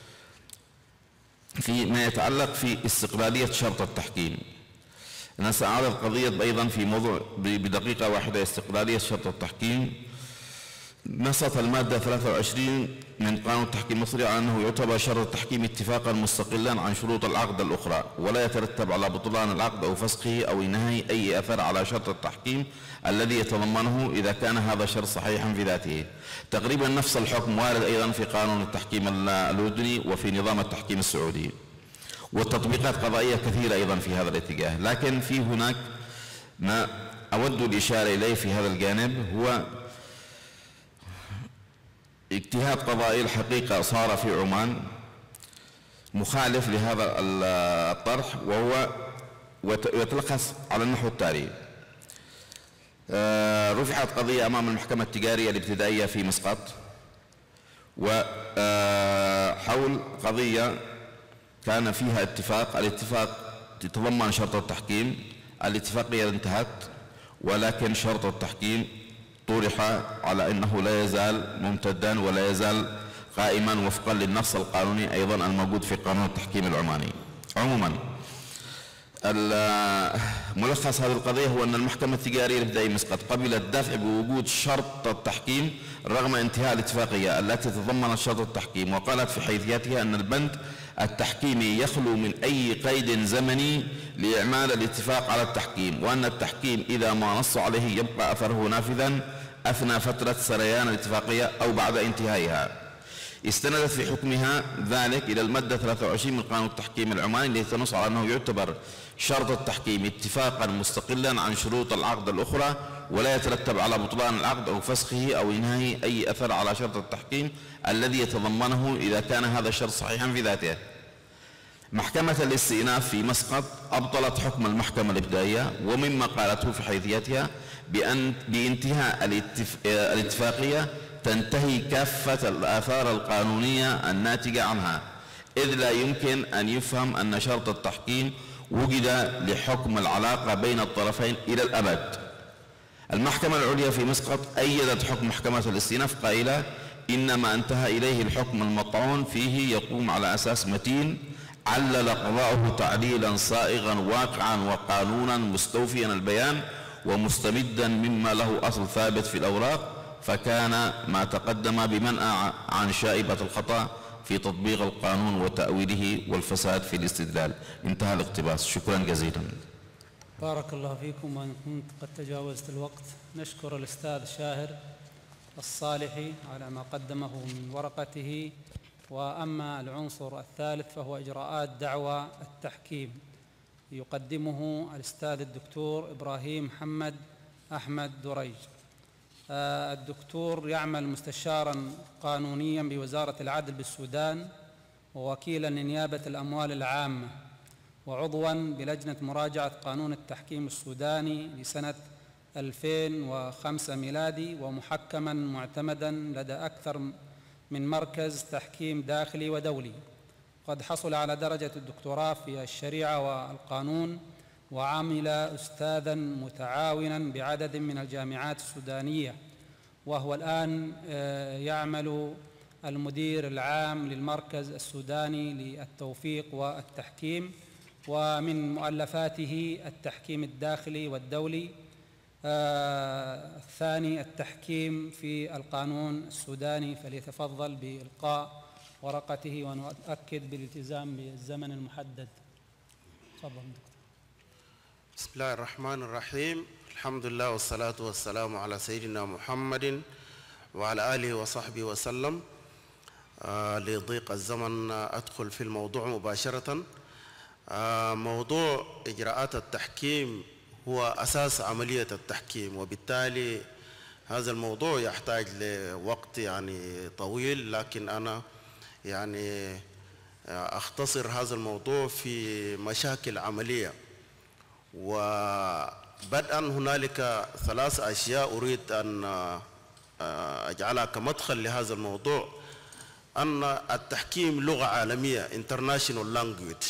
فيما يتعلق في استقلالية شرط التحكيم، أنا سأعرض قضية أيضا في موضوع بدقيقة واحدة استقلالية شرط التحكيم. نصت المادة 23 من قانون التحكيم المصري على أنه يعتبر شرط التحكيم اتفاقا مستقلا عن شروط العقد الأخرى، ولا يترتب على بطلان العقد أو فسخه أو إنهائه أي أثر على شرط التحكيم الذي يتضمنه إذا كان هذا الشرط صحيحا في ذاته. تقريبا نفس الحكم وارد أيضا في قانون التحكيم الأردني وفي نظام التحكيم السعودي، والتطبيقات قضائية كثيرة أيضا في هذا الاتجاه. لكن في هناك ما أود الإشارة إليه في هذا الجانب، هو اجتهاد قضائي الحقيقة صار في عمان مخالف لهذا الطرح، وهو يتلخص على النحو التالي: رفعت قضية أمام المحكمة التجارية الابتدائية في مسقط، وحول قضية كان فيها الاتفاق يتضمن شرط التحكيم. الاتفاقية انتهت، ولكن شرط التحكيم طرح على أنه لا يزال ممتدا ولا يزال قائما وفقا للنص القانوني أيضا الموجود في قانون التحكيم العماني. عموما ملخص هذه القضية هو أن المحكمة التجارية الابتدائية مسقط قبلت الدفع بوجود شرط التحكيم رغم انتهاء الاتفاقية التي تضمنت شرط التحكيم، وقالت في حيثياتها أن البند التحكيمي يخلو من أي قيد زمني لإعمال الاتفاق على التحكيم، وأن التحكيم إذا ما نص عليه يبقى أثره نافذا أثناء فترة سريان الاتفاقية أو بعد انتهائها. استندت في حكمها ذلك إلى المادة 23 من قانون التحكيم العماني التي تنص على أنه يعتبر شرط التحكيم اتفاقا مستقلا عن شروط العقد الأخرى، ولا يترتب على بطلان العقد أو فسخه أو إنهائه أي أثر على شرط التحكيم الذي يتضمنه إذا كان هذا الشرط صحيحا في ذاته. محكمة الاستئناف في مسقط أبطلت حكم المحكمة الابتدائية، ومما قالته في حيثياتها بانتهاء الاتفاقية تنتهي كافة الآثار القانونية الناتجة عنها، إذ لا يمكن أن يفهم أن شرط التحكيم وجد لحكم العلاقة بين الطرفين إلى الأبد. المحكمة العليا في مسقط أيدت حكم محكمة الاستئناف قائلة: إنما انتهى إليه الحكم المطعون فيه يقوم على أساس متين علل قضاؤه تعليلا صائغا واقعا وقانونا مستوفيا البيان ومستمدا مما له أصل ثابت في الأوراق، فكان ما تقدم بمنع عن شائبة الخطأ في تطبيق القانون وتأويله والفساد في الاستدلال. انتهى الاقتباس. شكرا جزيلا. بارك الله فيكم، وإن كنت قد تجاوزت الوقت. نشكر الأستاذ شاهر الصالحي على ما قدمه من ورقته. وأما العنصر الثالث فهو إجراءات دعوى التحكيم، يقدمه الأستاذ الدكتور إبراهيم محمد أحمد دريج. الدكتور يعمل مستشارا قانونيا بوزارة العدل بالسودان، ووكيلا لنيابة الأموال العامة، وعضوا بلجنة مراجعة قانون التحكيم السوداني لسنة 2005 ميلادي، ومحكما معتمدا لدى أكثر من مركز تحكيم داخلي ودولي. قد حصل على درجة الدكتوراه في الشريعة والقانون، وعمل أستاذا متعاونا بعدد من الجامعات السودانية، وهو الآن يعمل المدير العام للمركز السوداني للتوفيق والتحكيم، ومن مؤلفاته التحكيم الداخلي والدولي. الثاني التحكيم في القانون السوداني، فليتفضل بإلقاء ورقته ونؤكد بالالتزام بالزمن المحدد. تفضل دكتور. بسم الله الرحمن الرحيم. الحمد لله والصلاة والسلام على سيدنا محمد وعلى آله وصحبه وسلم. لضيق الزمن أدخل في الموضوع مباشرة. موضوع إجراءات التحكيم هو أساس عملية التحكيم، وبالتالي هذا الموضوع يحتاج لوقت يعني طويل، لكن أنا يعني أختصر هذا الموضوع في مشاكل عملية. وبدءا هنالك 3 أشياء أريد أن أجعلها كمدخل لهذا الموضوع. أن التحكيم لغة عالمية international language،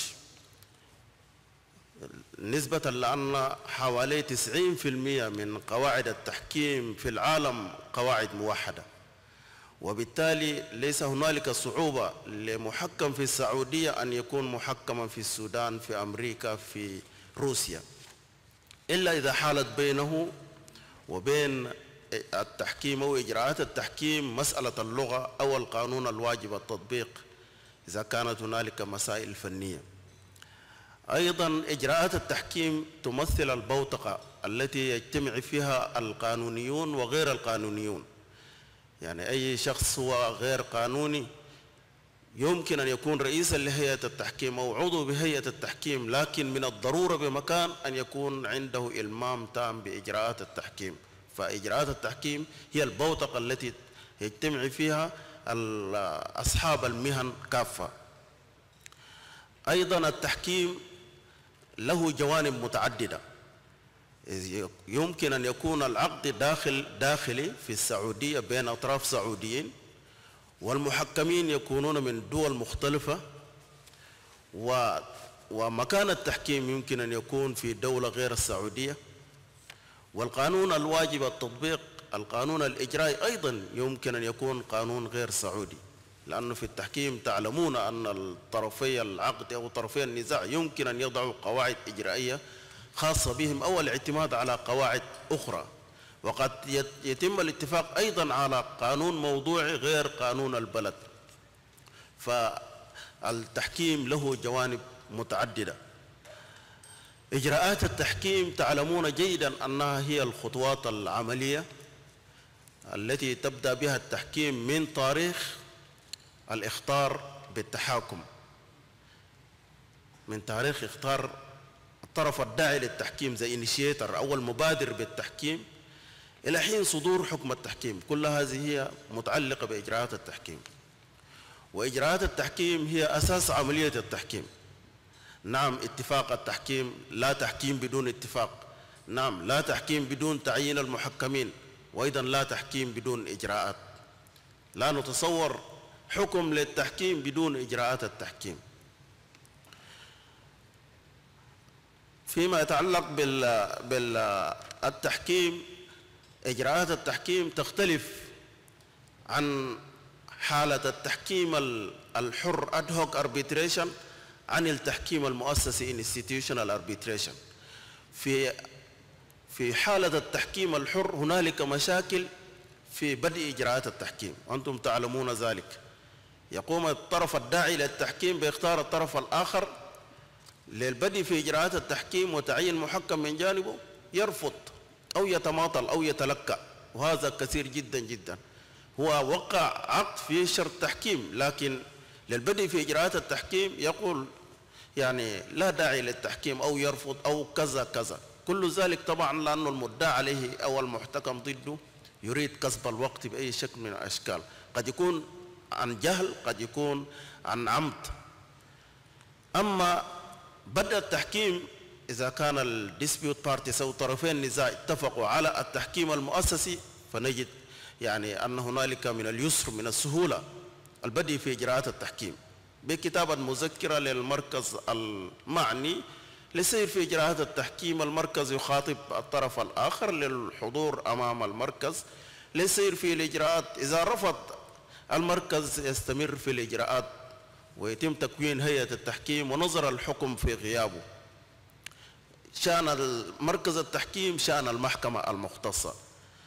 نسبة لأن حوالي 90% من قواعد التحكيم في العالم قواعد موحدة، وبالتالي ليس هنالك صعوبة لمحكم في السعودية أن يكون محكما في السودان، في أمريكا، في روسيا، إلا إذا حالت بينه وبين التحكيم أو إجراءات التحكيم مسألة اللغة أو القانون الواجب التطبيق إذا كانت هنالك مسائل فنية. أيضا إجراءات التحكيم تمثل البوتقة التي يجتمع فيها القانونيون وغير القانونيون. يعني أي شخص هو غير قانوني يمكن أن يكون رئيسا لهيئة التحكيم أو عضو بهيئة التحكيم، لكن من الضرورة بمكان أن يكون عنده إلمام تام بإجراءات التحكيم. فإجراءات التحكيم هي البوتقة التي يجتمع فيها أصحاب المهن كافة. أيضا التحكيم له جوانب متعددة. يمكن أن يكون العقد داخلي في السعودية بين أطراف سعوديين، والمحكمين يكونون من دول مختلفة، ومكان التحكيم يمكن أن يكون في دولة غير السعودية. والقانون الواجب التطبيق، القانون الإجرائي، أيضا يمكن أن يكون قانون غير سعودي، لأنه في التحكيم تعلمون أن الطرفي العقد أو طرفي النزاع يمكن أن يضعوا قواعد إجرائية خاصة بهم أو الاعتماد على قواعد أخرى، وقد يتم الاتفاق أيضا على قانون موضوعي غير قانون البلد. فالتحكيم له جوانب متعددة. إجراءات التحكيم تعلمون جيدا أنها هي الخطوات العملية التي تبدأ بها التحكيم من تاريخ الإخطار بالتحاكم، من تاريخ اختار الطرف الداعي للتحكيم زي إنيشيتر أو المبادر بالتحكيم إلى حين صدور حكم التحكيم. كل هذه هي متعلقة بإجراءات التحكيم، وإجراءات التحكيم هي أساس عملية التحكيم. نعم، اتفاق التحكيم، لا تحكيم بدون اتفاق. نعم، لا تحكيم بدون تعيين المحكمين، وأيضا لا تحكيم بدون إجراءات. لا نتصور حكم للتحكيم بدون إجراءات التحكيم. فيما يتعلق بالتحكيم، إجراءات التحكيم تختلف عن حالة التحكيم الحر ad hoc arbitration عن التحكيم المؤسسي institutional arbitration. في حالة التحكيم الحر هنالك مشاكل في بدء إجراءات التحكيم، وأنتم تعلمون ذلك. يقوم الطرف الداعي للتحكيم بيختار الطرف الآخر للبدء في إجراءات التحكيم وتعيين محكم من جانبه، يرفض أو يتماطل أو يتلكأ، وهذا كثير جدا جدا. هو وقع عقد في شرط تحكيم، لكن للبدء في إجراءات التحكيم يقول يعني لا داعي للتحكيم أو يرفض أو كذا كذا. كل ذلك طبعا لأنه المدعى عليه أو المحتكم ضده يريد كسب الوقت بأي شكل من الأشكال، قد يكون عن جهل، قد يكون عن عمد. أما بدء التحكيم إذا كان الديسبيوت بارتيز أو طرفي النزاع اتفقوا على التحكيم المؤسسي، فنجد يعني أن هنالك من اليسر من السهولة البدء في إجراءات التحكيم بكتابة مذكرة للمركز المعني للسير في إجراءات التحكيم. المركز يخاطب الطرف الآخر للحضور أمام المركز للسير في الإجراءات. إذا رفض المركز يستمر في الإجراءات ويتم تكوين هيئة التحكيم ونظر الحكم في غيابه. شأن مركز التحكيم شأن المحكمة المختصة.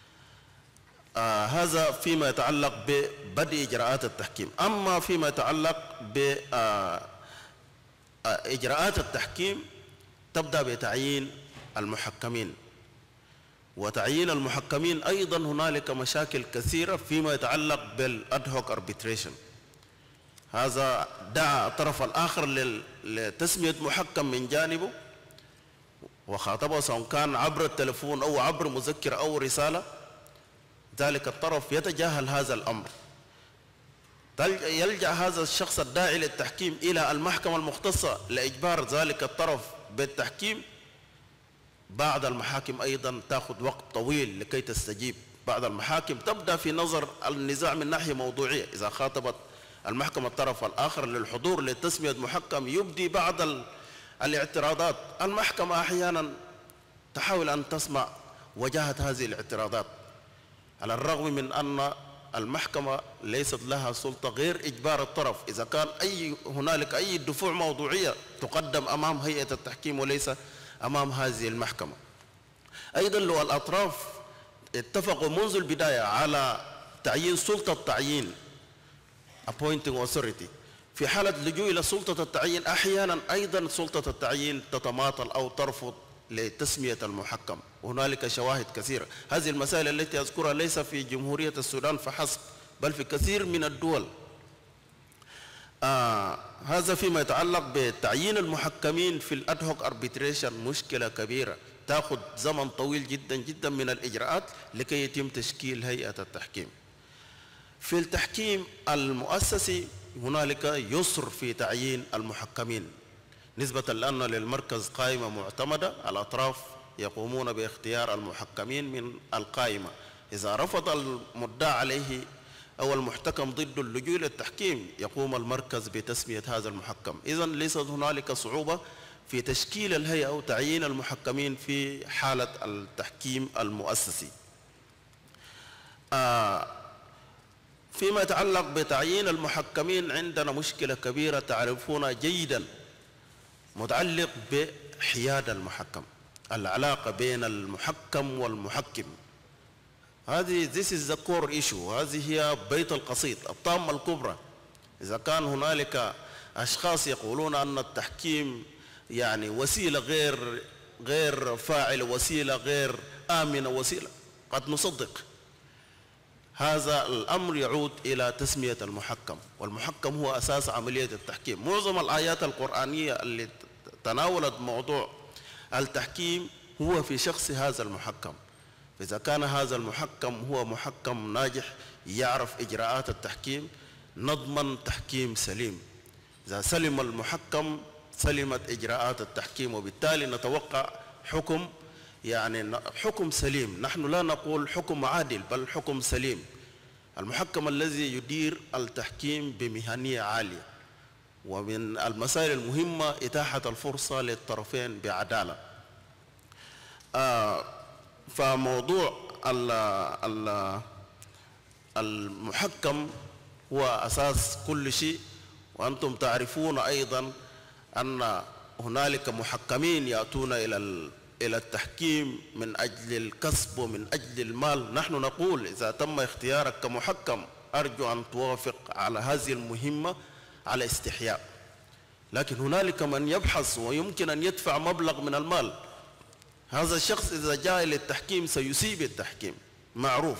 هذا فيما يتعلق ببدء إجراءات التحكيم. أما فيما يتعلق بإجراءات التحكيم تبدأ بتعيين المحكمين، وتعيين المحكمين أيضا هنالك مشاكل كثيرة فيما يتعلق بالأدهوك أربيتريشن. هذا دعا الطرف الآخر لتسمية محكم من جانبه وخاطبه سواء كان عبر التلفون أو عبر مذكرة أو رسالة، ذلك الطرف يتجاهل هذا الأمر، يلجأ هذا الشخص الداعي للتحكيم إلى المحكمة المختصة لإجبار ذلك الطرف بالتحكيم. بعض المحاكم أيضا تأخذ وقت طويل لكي تستجيب. بعض المحاكم تبدأ في نظر النزاع من ناحية موضوعية، إذا خاطبت المحكمة الطرف الآخر للحضور لتسمية محكم يبدي بعض الاعتراضات. المحكمة أحيانا تحاول أن تسمع وجهة هذه الاعتراضات، على الرغم من أن المحكمة ليست لها سلطة غير إجبار الطرف إذا كان هنالك أي دفوع موضوعية تقدم أمام هيئة التحكيم وليس أمام هذه المحكمة. أيضا لو الأطراف اتفقوا منذ البداية على تعيين سلطة تعيين appointing authority، في حالة اللجوء إلى سلطة التعيين أحيانا أيضا سلطة التعيين تتماطل أو ترفض لتسمية المحكم. هنالك شواهد كثيرة. هذه المسائل التي أذكرها ليس في جمهورية السودان فحسب بل في كثير من الدول. هذا فيما يتعلق بتعيين المحكمين في الأدهوك أربيتريشن مشكلة كبيرة تأخذ زمن طويل جدا جدا من الإجراءات لكي يتم تشكيل هيئة التحكيم. في التحكيم المؤسسي هنالك يسر في تعيين المحكمين نسبة لأن للمركز قائمة معتمدة. الأطراف يقومون باختيار المحكمين من القائمة. إذا رفض المدعى عليه أو المحتكم ضد اللجوء للتحكيم يقوم المركز بتسمية هذا المحكم. إذن ليست هنالك صعوبة في تشكيل الهيئة أو تعيين المحكمين في حالة التحكيم المؤسسي. فيما يتعلق بتعيين المحكمين عندنا مشكلة كبيرة تعرفونها جيدا متعلق بحياد المحكم، العلاقة بين المحكم والمحكم. هذه this is the core issue. هذه هي بيت القصيد الطامة الكبرى. إذا كان هنالك أشخاص يقولون أن التحكيم يعني وسيلة غير فاعلة، وسيلة غير آمنة، وسيلة قد نصدق. هذا الأمر يعود إلى تسمية المحكم، والمحكم هو أساس عملية التحكيم. معظم الآيات القرآنية اللي تناولت موضوع التحكيم هو في شخص هذا المحكم. فإذا كان هذا المحكم هو محكم ناجح يعرف إجراءات التحكيم نضمن تحكيم سليم. إذا سلم المحكم سلمت إجراءات التحكيم، وبالتالي نتوقع حكم يعني حكم سليم. نحن لا نقول حكم عادل بل حكم سليم. المحكم الذي يدير التحكيم بمهنية عالية، ومن المسائل المهمة إتاحة الفرصة للطرفين بعدالة. فموضوع المحكم هو أساس كل شيء. وأنتم تعرفون أيضا أن هنالك محكمين يأتون إلى التحكيم من أجل الكسب ومن أجل المال. نحن نقول إذا تم اختيارك كمحكم أرجو أن توافق على هذه المهمة على استحياء. لكن هنالك من يبحث ويمكن أن يدفع مبلغ من المال. هذا الشخص إذا جاء للتحكيم سيسيء التحكيم معروف.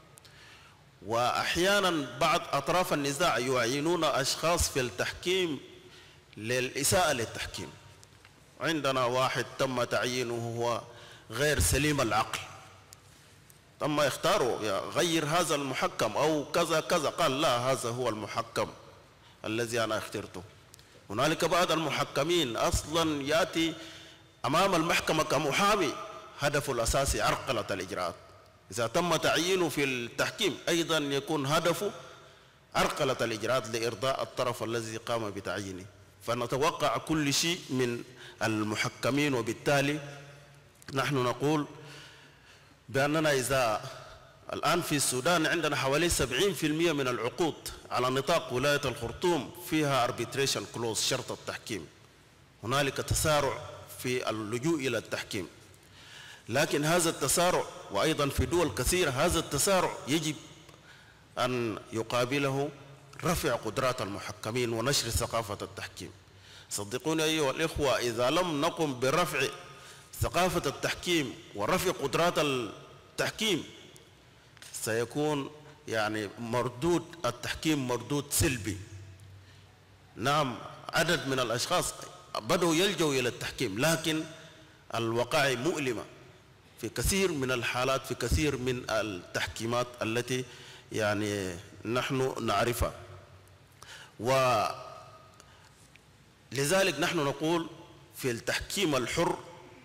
وأحيانا بعض أطراف النزاع يعينون أشخاص في التحكيم للإساءة للتحكيم. عندنا واحد تم تعيينه هو غير سليم العقل، تم يختاره غير هذا المحكم أو كذا كذا، قال لا هذا هو المحكم الذي أنا اخترته. هنالك بعض المحكمين أصلا يأتي أمام المحكمة كمحامي هدفه الأساسي عرقلة الإجراءات. إذا تم تعيينه في التحكيم أيضا يكون هدفه عرقلة الإجراءات لإرضاء الطرف الذي قام بتعيينه. فنتوقع كل شيء من المحكمين، وبالتالي نحن نقول بأننا إذا الآن في السودان عندنا حوالي 70% من العقود على نطاق ولاية الخرطوم فيها arbitration clause، شرط التحكيم. هنالك تسارع في اللجوء إلى التحكيم، لكن هذا التسارع وأيضا في دول كثيرة هذا التسارع يجب أن يقابله رفع قدرات المحكمين ونشر ثقافة التحكيم. صدقوني أيها الإخوة، إذا لم نقم برفع ثقافة التحكيم ورفع قدرات التحكيم سيكون يعني مردود التحكيم مردود سلبي. نعم، عدد من الأشخاص بدأوا يلجوا إلى التحكيم، لكن الوقائع مؤلمة في كثير من الحالات، في كثير من التحكيمات التي يعني نحن نعرفها. ولذلك نحن نقول في التحكيم الحر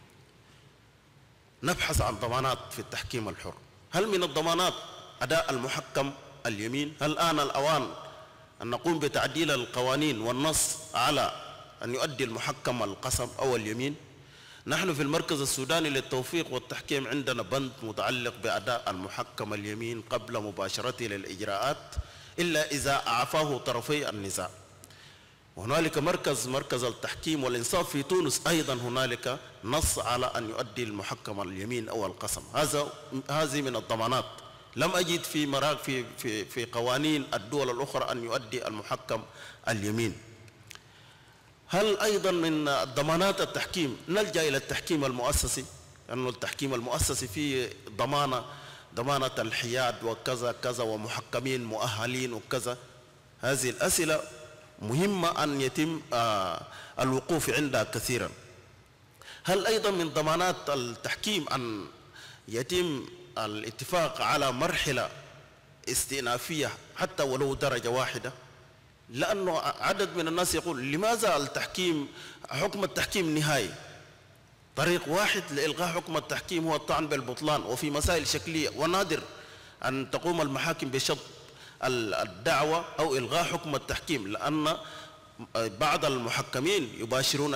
نبحث عن ضمانات في التحكيم الحر. هل من الضمانات أداء المحكم اليمين؟ هل آن الأوان أن نقوم بتعديل القوانين والنص على أن يؤدي المحكم القسم أو اليمين؟ نحن في المركز السوداني للتوفيق والتحكيم عندنا بند متعلق بأداء المحكم اليمين قبل مباشرته للإجراءات إلا إذا أعفاه طرفي النزاع. وهنالك مركز التحكيم والإنصاف في تونس أيضا هنالك نص على أن يؤدي المحكم اليمين أو القسم. هذه من الضمانات. لم أجد في قوانين الدول الأخرى أن يؤدي المحكم اليمين. هل أيضا من ضمانات التحكيم نلجأ إلى التحكيم المؤسسي؟ لأن التحكيم المؤسسي فيه ضمانة الحياد وكذا كذا ومحكمين مؤهلين وكذا. هذه الأسئلة مهمة أن يتم الوقوف عندها كثيرا. هل أيضا من ضمانات التحكيم أن يتم الاتفاق على مرحلة استئنافية حتى ولو درجة واحدة؟ لأنه عدد من الناس يقول لماذا التحكيم حكم التحكيم نهائي؟ طريق واحد لإلغاء حكم التحكيم هو الطعن بالبطلان، وفي مسائل شكلية، ونادر أن تقوم المحاكم بشطب الدعوة أو إلغاء حكم التحكيم، لأن بعض المحكمين يباشرون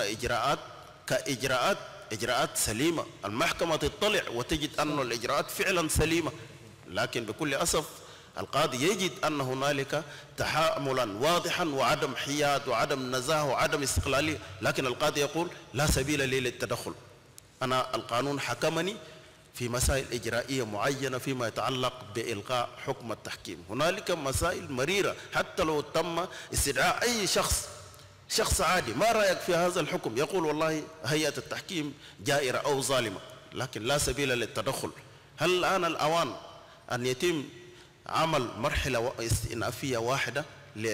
إجراءات سليمة. المحكمة تطلع وتجد أن الإجراءات فعلا سليمة، لكن بكل أسف القاضي يجد أن هنالك تحاملا واضحا وعدم حياد وعدم نزاهة وعدم استقلالية، لكن القاضي يقول لا سبيل لي للتدخل، أنا القانون حكمني في مسائل إجرائية معينة فيما يتعلق بإلغاء حكم التحكيم. هنالك مسائل مريرة حتى لو تم استدعاء أي شخص عادي، ما رأيك في هذا الحكم؟ يقول والله هيئة التحكيم جائرة أو ظالمة، لكن لا سبيل للتدخل. هل الآن الأوان أن يتم عمل مرحلة استئنافية واحدة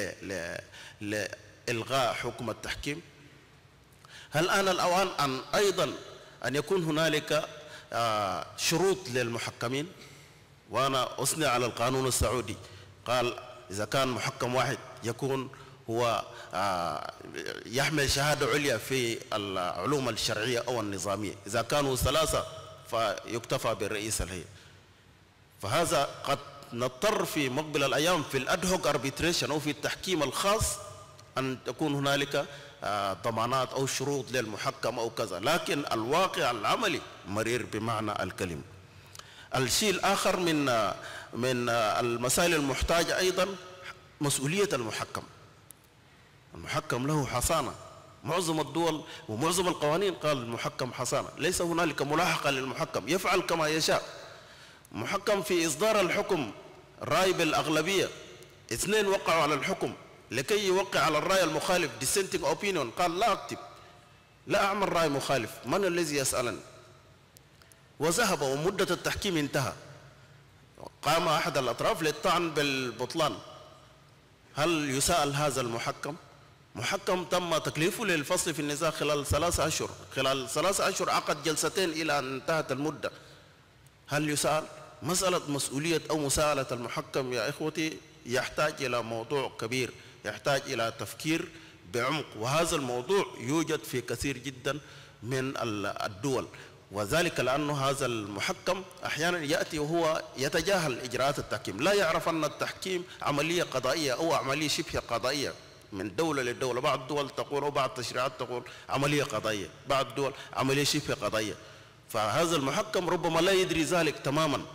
لإلغاء حكم التحكيم؟ هل الآن الأوان أن أيضا أن يكون هنالك شروط للمحكمين؟ وأنا أثني على القانون السعودي، قال إذا كان محكم واحد يكون هو يحمل شهادة عليا في العلوم الشرعية أو النظامية، إذا كانوا ثلاثة فيكتفى بالرئيس الهيئة. فهذا قد نضطر في مقبل الأيام في الأدهوك أربيتريشن أو في التحكيم الخاص أن تكون هنالك ضمانات أو شروط للمحكم أو كذا، لكن الواقع العملي مرير بمعنى الكلمة. الشيء الآخر من المسائل المحتاجة أيضا مسؤولية المحكم. المحكم له حصانة، معظم الدول ومعظم القوانين قال المحكم حصانة، ليس هنالك ملاحقة للمحكم، يفعل كما يشاء. محكم في إصدار الحكم رأي بالأغلبية، 2 وقعوا على الحكم، لكي يوقع على الرأي المخالف dissenting opinion قال لا أكتب، لا أعمل رأي مخالف، من الذي يسألني؟ وذهب ومدة التحكيم انتهى. قام أحد الأطراف للطعن بالبطلان. هل يسأل هذا المحكم؟ محكم تم تكليفه للفصل في النزاع خلال 3 أشهر، خلال 3 أشهر عقد جلستين إلى أن انتهت المدة. هل يسأل؟ مسألة مسؤولية أو مساءلة المحكم يا إخوتي يحتاج إلى موضوع كبير، يحتاج إلى تفكير بعمق، وهذا الموضوع يوجد في كثير جدا من الدول، وذلك لأنه هذا المحكم أحيانا يأتي وهو يتجاهل إجراءات التحكيم، لا يعرف أن التحكيم عملية قضائية أو عملية شبه قضائية من دولة للدولة. بعض الدول تقول أو بعض التشريعات تقول عملية قضائية، بعض الدول عملية شبه قضائية. فهذا المحكم ربما لا يدري ذلك تماما،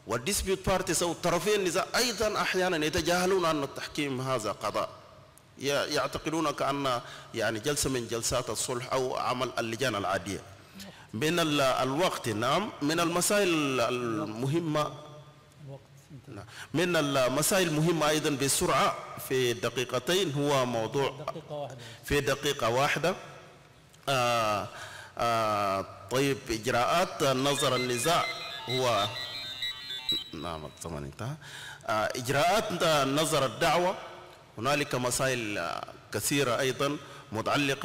والديسبيوت بارتيز أو طرفي النزاع أيضا أحيانا يتجاهلون أن التحكيم هذا قضاء، يعتقدون كأن يعني جلسة من جلسات الصلح أو عمل اللجان العادية. من الوقت نعم، من المسائل المهمة من المسائل المهمة أيضا بسرعة في دقيقتين هو موضوع في دقيقة واحدة. طيب إجراءات نظر النزاع هو نعم الزمن انتهى. إجراءات نظر الدعوة هنالك مسائل كثيرة أيضا متعلقة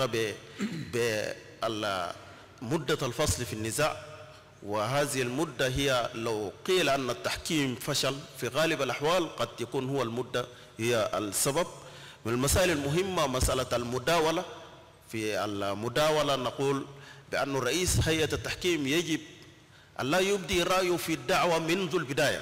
بمدة الفصل في النزاع، وهذه المدة هي لو قيل أن التحكيم فشل في غالب الأحوال قد يكون هو المدة هي السبب. من المسائل المهمة مسألة المداولة. في المداولة نقول بأن رئيس هيئة التحكيم يجب أن لا يبدي رأيه في الدعوة منذ البداية.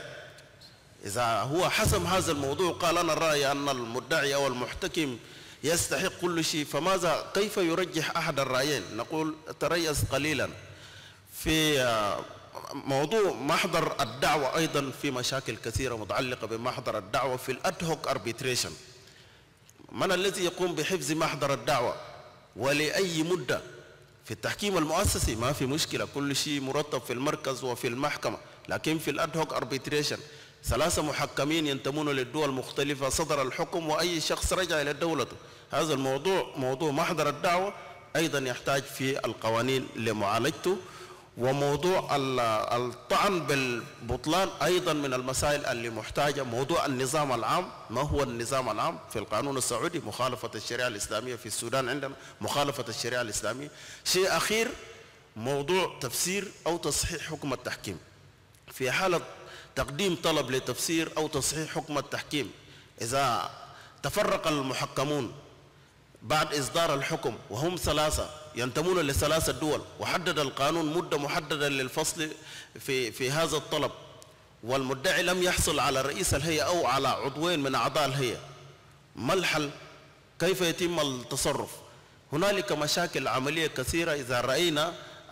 إذا هو حسم هذا الموضوع قال أنا رأيي أن المدعي أو المحتكم يستحق كل شيء، فماذا كيف يرجح أحد الرأيين؟ نقول تريث قليلا. في موضوع محضر الدعوة أيضا في مشاكل كثيرة متعلقة بمحضر الدعوة في الأدهوك أربيتريشن. من الذي يقوم بحفظ محضر الدعوة ولأي مدة؟ في التحكيم المؤسسي ما في مشكلة، كل شيء مرتب في المركز وفي المحكمة، لكن في الأدهوك أربيتريشن 3 محكمين ينتمون للدول مختلفة، صدر الحكم وأي شخص رجع إلى دولته. هذا الموضوع موضوع محضر الدعوة أيضا يحتاج في القوانين لمعالجته. وموضوع الطعن بالبطلان أيضا من المسائل اللي محتاجة. موضوع النظام العام، ما هو النظام العام في القانون السعودي؟ مخالفة الشريعة الإسلامية. في السودان عندنا مخالفة الشريعة الإسلامية. شيء أخير موضوع تفسير أو تصحيح حكم التحكيم. في حالة تقديم طلب لتفسير أو تصحيح حكم التحكيم، إذا تفرق المحكمون بعد إصدار الحكم وهم 3 ينتمون ل3 دول، وحدد القانون مدة محددة للفصل في هذا الطلب، والمدعي لم يحصل على رئيس الهيئة أو على عضوين من أعضاء الهيئة، ما الحل؟ كيف يتم التصرف؟ هنالك مشاكل عملية كثيرة. إذا رأينا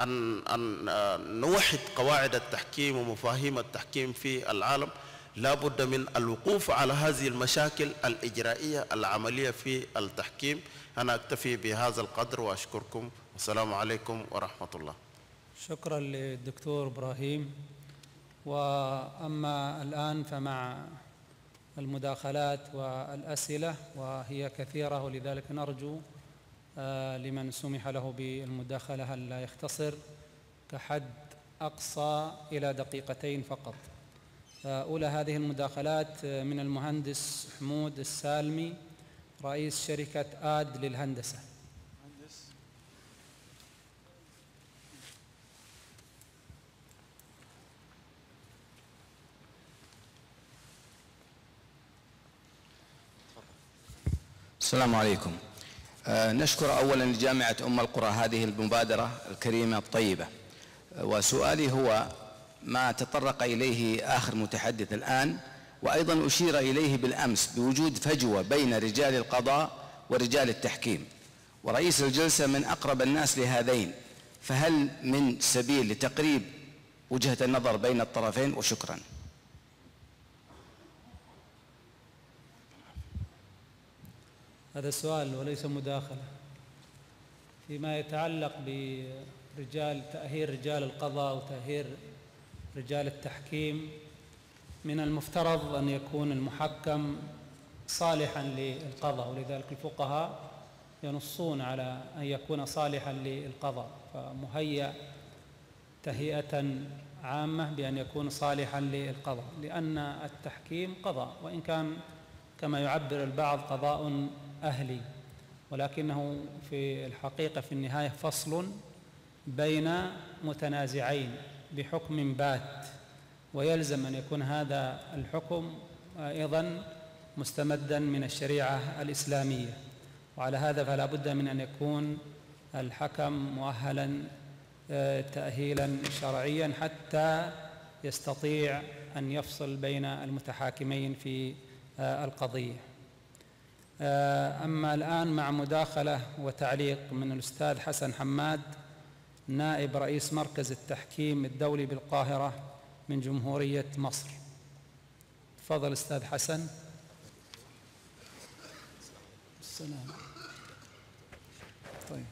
أن نوحد قواعد التحكيم ومفاهيم التحكيم في العالم، لا بد من الوقوف على هذه المشاكل الإجرائية العملية في التحكيم. أنا أكتفي بهذا القدر وأشكركم، والسلام عليكم ورحمة الله. شكرا للدكتور إبراهيم. وأما الآن فمع المداخلات والأسئلة، وهي كثيرة، ولذلك نرجو لمن سمح له بالمداخلة أن لا يختصر كحد أقصى إلى 2 دقيقة فقط. أولى هذه المداخلات من المهندس حمود السالمي، رئيس شركة آد للهندسة. السلام عليكم. نشكر أولا لجامعة أم القرى هذه المبادرة الكريمة الطيبة، وسؤالي هو ما تطرق إليه آخر متحدث الآن، وأيضا أشير إليه بالأمس بوجود فجوة بين رجال القضاء ورجال التحكيم، ورئيس الجلسة من أقرب الناس لهذين، فهل من سبيل لتقريب وجهة النظر بين الطرفين؟ وشكرا. هذا سؤال وليس مداخلة. فيما يتعلق تأهيل رجال القضاء وتأهيل رجال التحكيم، من المفترض أن يكون المحكم صالحا للقضاء، ولذلك الفقهاء ينصون على أن يكون صالحا للقضاء، فمهيأ تهيئة عامة بأن يكون صالحا للقضاء، لأن التحكيم قضاء، وإن كان كما يعبر البعض قضاء أهلي، ولكنه في الحقيقة في النهاية فصل بين متنازعين بحكم بات، ويلزم أن يكون هذا الحكم أيضا مستمدا من الشريعة الإسلامية. وعلى هذا فلا بد من أن يكون الحكم مؤهلا تأهيلا شرعيا حتى يستطيع أن يفصل بين المتحاكمين في القضية. أما الآن مع مداخلة وتعليق من الأستاذ حسن حماد، نائب رئيس مركز التحكيم الدولي بالقاهرة من جمهورية مصر. تفضل أستاذ حسن. السلام. طيب.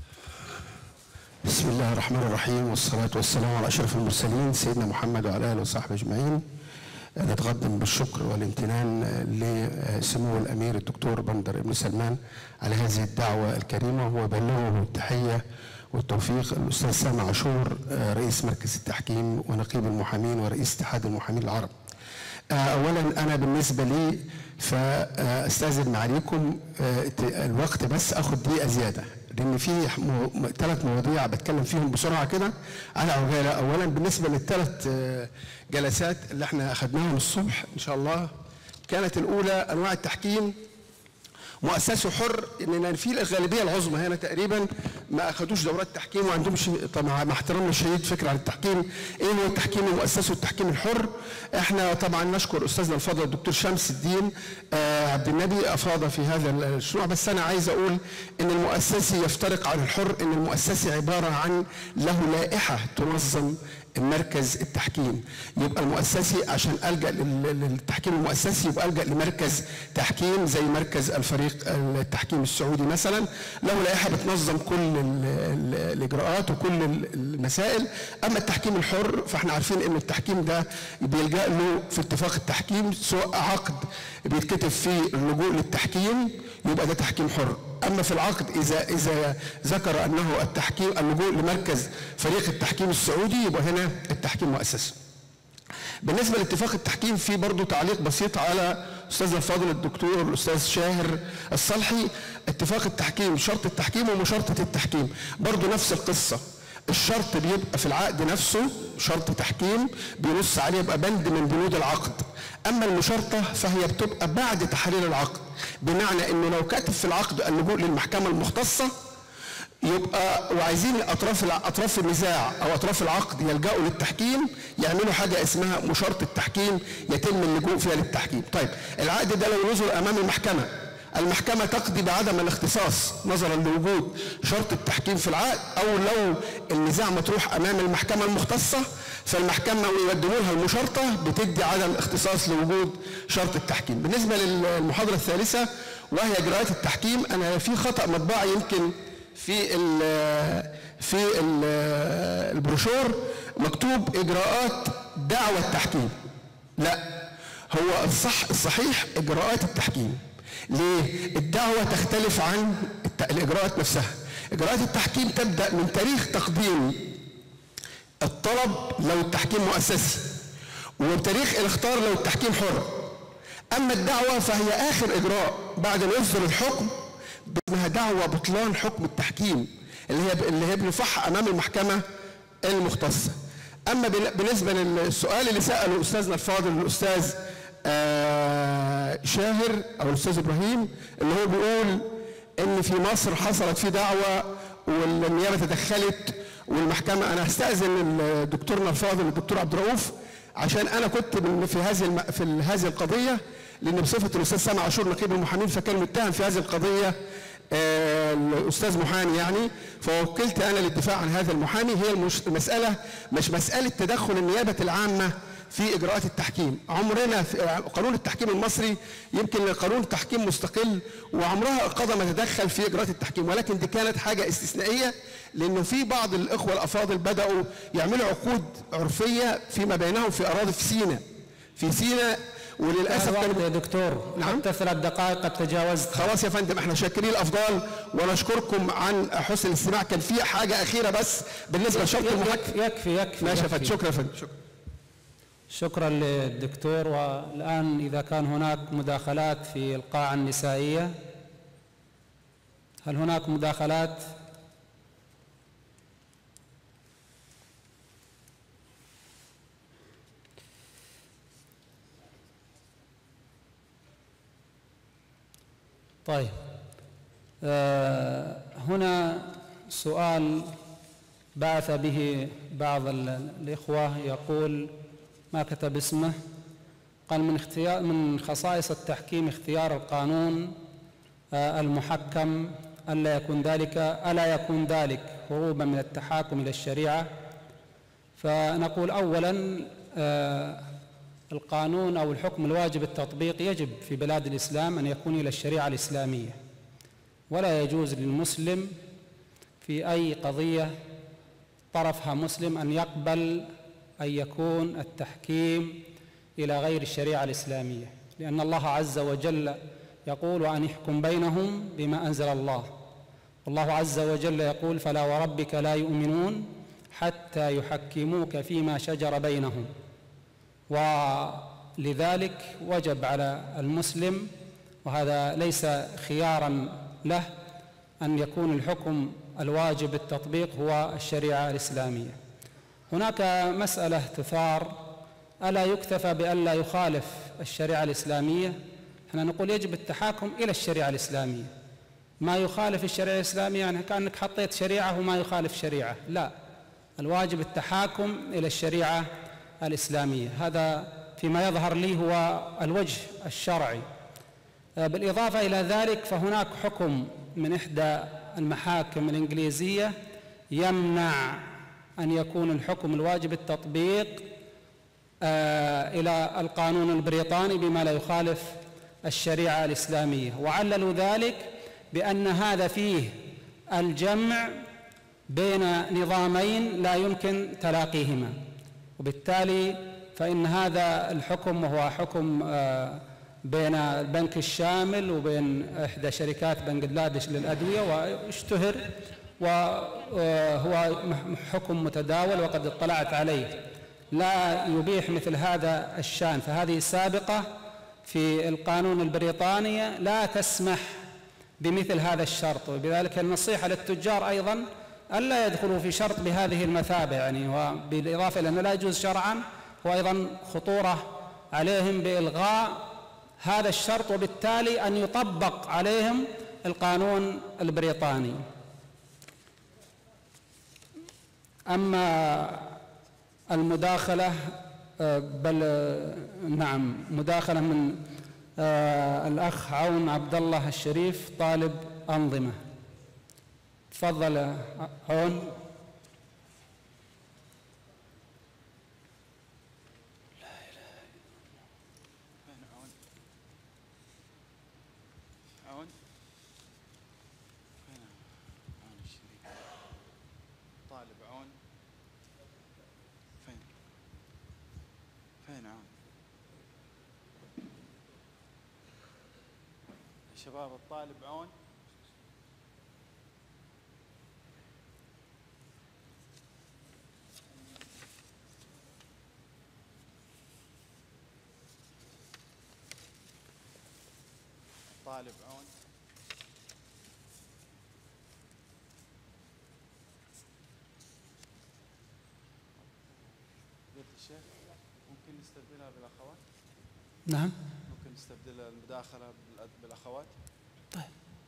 بسم الله الرحمن الرحيم، والصلاة والسلام على أشرف المرسلين سيدنا محمد وعلى آله وصحبه أجمعين. نتقدم بالشكر والامتنان لسمو الأمير الدكتور بندر ابن سلمان على هذه الدعوة الكريمة، وبلغه التحية والتوفيق الأستاذ سامع عاشور رئيس مركز التحكيم ونقيب المحامين ورئيس اتحاد المحامين العرب. أولا أنا بالنسبة لي فأستأذن معاليكم الوقت بس أخذ دقيقة زيادة، لأن في 3 مواضيع بتكلم فيهم بسرعة كده على عجالة. أولا بالنسبة لل3 جلسات اللي احنا أخذناهم الصبح إن شاء الله، كانت الأولى أنواع التحكيم مؤسسه حر، ان في الغالبيه العظمى هنا تقريبا ما اخذوش دورات تحكيم وما عندهمش طبعا مع احترامنا الشديد فكره عن التحكيم. ايه هو التحكيم ومؤسسه التحكيم الحر؟ احنا طبعا نشكر استاذنا الفاضل الدكتور شمس الدين عبد النبي افاض في هذا المشروع، بس انا عايز اقول ان المؤسسي يفترق عن الحر، ان المؤسسي عباره عن له لائحه تنظم المركز التحكيم. يبقى المؤسسي عشان ألجأ للتحكيم المؤسسي يبقى ألجأ لمركز تحكيم زي مركز الفريق التحكيم السعودي مثلا، له لائحة بتنظم كل الإجراءات وكل المسائل. أما التحكيم الحر فاحنا عارفين إن التحكيم ده بيلجأ له في اتفاق التحكيم، سواء عقد بيتكتب فيه اللجوء للتحكيم يبقى ده تحكيم حر. أما في العقد إذا ذكر أنه التحكيم اللجوء لمركز فريق التحكيم السعودي يبقى هنا التحكيم مؤسسي. بالنسبة لاتفاق التحكيم في برضو تعليق بسيط على أستاذنا الفاضل الدكتور الأستاذ شاهر الصالحي. اتفاق التحكيم شرط التحكيم ومشارطة التحكيم برضو نفس القصة. الشرط بيبقى في العقد نفسه شرط تحكيم بينص عليه يبقى بند من بنود العقد. أما المشارطة فهي بتبقى بعد تحرير العقد، بمعنى إنه لو كاتب في العقد اللجوء للمحكمة المختصة يبقى وعايزين اطراف النزاع او اطراف العقد يلجأوا للتحكيم يعملوا حاجه اسمها مشارطه التحكيم يتم اللجوء فيها للتحكيم. طيب العقد ده لو نزل امام المحكمه تقضي بعدم الاختصاص نظرا لوجود شرط التحكيم في العقد، او لو النزاع مطروح امام المحكمه المختصه فالمحكمه يقدموا لها المشارطه بتدي عدم اختصاص لوجود شرط التحكيم. بالنسبه للمحاضره الثالثه وهي اجراءات التحكيم، انا في خطا مطبعي يمكن في البروشور مكتوب اجراءات دعوى التحكيم. لا، هو الصحيح اجراءات التحكيم. ليه؟ الدعوة تختلف عن الاجراءات نفسها. اجراءات التحكيم تبدأ من تاريخ تقديم الطلب لو التحكيم مؤسسي، وتاريخ الاختار لو التحكيم حر. اما الدعوة فهي اخر اجراء بعد ما يصدر الحكم، اسمها دعوى بطلان حكم التحكيم اللي هي بنرفعها امام المحكمه المختصه. اما بالنسبه للسؤال اللي ساله استاذنا الفاضل الاستاذ شاهر او الاستاذ ابراهيم، اللي هو بيقول ان في مصر حصلت في دعوه والنيابه تدخلت والمحكمه، انا هستاذن دكتورنا الفاضل الدكتور عبد الرؤوف عشان انا كنت في هذه القضيه، لان بصفه الاستاذ سامع عاشور نقيب المحامين فكان متهم في هذه القضيه الاستاذ محامي يعني، فوكلت انا للدفاع عن هذا المحامي. هي المساله مش مساله تدخل النيابه العامه في اجراءات التحكيم. عمرنا في قانون التحكيم المصري يمكن قانون تحكيم مستقل وعمرها القضاء ما تدخل في اجراءات التحكيم، ولكن دي كانت حاجه استثنائيه لانه في بعض الاخوه الافاضل بداوا يعملوا عقود عرفيه فيما بينهم في اراضي في سيناء وللاسف كان يا دكتور نعم؟ حتى 3 دقائق قد تجاوزت. خلاص يا فندم، احنا شاكرين الافضال ونشكركم عن حسن الاستماع. كان في حاجه اخيره بس بالنسبه لشرط المحكم. يكفي ماشي يا فندم، شكرا يا فندم. شكرا للدكتور. والان اذا كان هناك مداخلات في القاعه النسائيه، هل هناك مداخلات؟ طيب، هنا سؤال بعث به بعض الإخوة يقول، ما كتب اسمه، قال من خصائص التحكيم اختيار القانون المحكم ألا يكون ذلك هروبا من التحاكم إلى الشريعة. فنقول أولا القانون أو الحكم الواجب التطبيق يجب في بلاد الإسلام أن يكون إلى الشريعة الإسلامية، ولا يجوز للمسلم في أي قضية طرفها مسلم أن يقبل أن يكون التحكيم إلى غير الشريعة الإسلامية، لأن الله عز وجل يقول: وأن يحكم بينهم بما أنزل الله. والله عز وجل يقول: فلا وربك لا يؤمنون حتى يحكموك فيما شجر بينهم. ولذلك وجب على المسلم، وهذا ليس خيارا له، أن يكون الحكم الواجب التطبيق هو الشريعة الإسلامية. هناك مسألة تثار: ألا يكتفى بألا يخالف الشريعة الإسلامية؟ احنا نقول يجب التحاكم إلى الشريعة الإسلامية. ما يخالف الشريعة الإسلامية يعني كأنك حطيت شريعة وما يخالف شريعة، لا، الواجب التحاكم إلى الشريعة الإسلامية. هذا فيما يظهر لي هو الوجه الشرعي. بالإضافة إلى ذلك فهناك حكم من إحدى المحاكم الإنجليزية يمنع أن يكون الحكم الواجب التطبيق إلى القانون البريطاني بما لا يخالف الشريعة الإسلامية، وعللوا ذلك بأن هذا فيه الجمع بين نظامين لا يمكن تلاقيهما، وبالتالي فإن هذا الحكم وهو حكم بين البنك الشامل وبين إحدى شركات بنغلاديش للأدوية، واشتهر وهو حكم متداول وقد اطلعت عليه، لا يبيح مثل هذا الشأن. فهذه سابقة في القانون البريطاني لا تسمح بمثل هذا الشرط، وبذلك النصيحة للتجار أيضا ألا يدخلوا في شرط بهذه المثابة يعني، وبالإضافة إلى أنه لا يجوز شرعا هو أيضا خطورة عليهم بإلغاء هذا الشرط، وبالتالي أن يطبق عليهم القانون البريطاني. أما المداخلة نعم، مداخلة من الأخ عون عبد الله الشريف طالب أنظمة. تفضل عون. شباب الطالب عون. طالب عون. قلت الشيخ ممكن نستبدلها بالأخوات؟ نعم ممكن نستبدل المداخلة بالأخوات؟ طيب.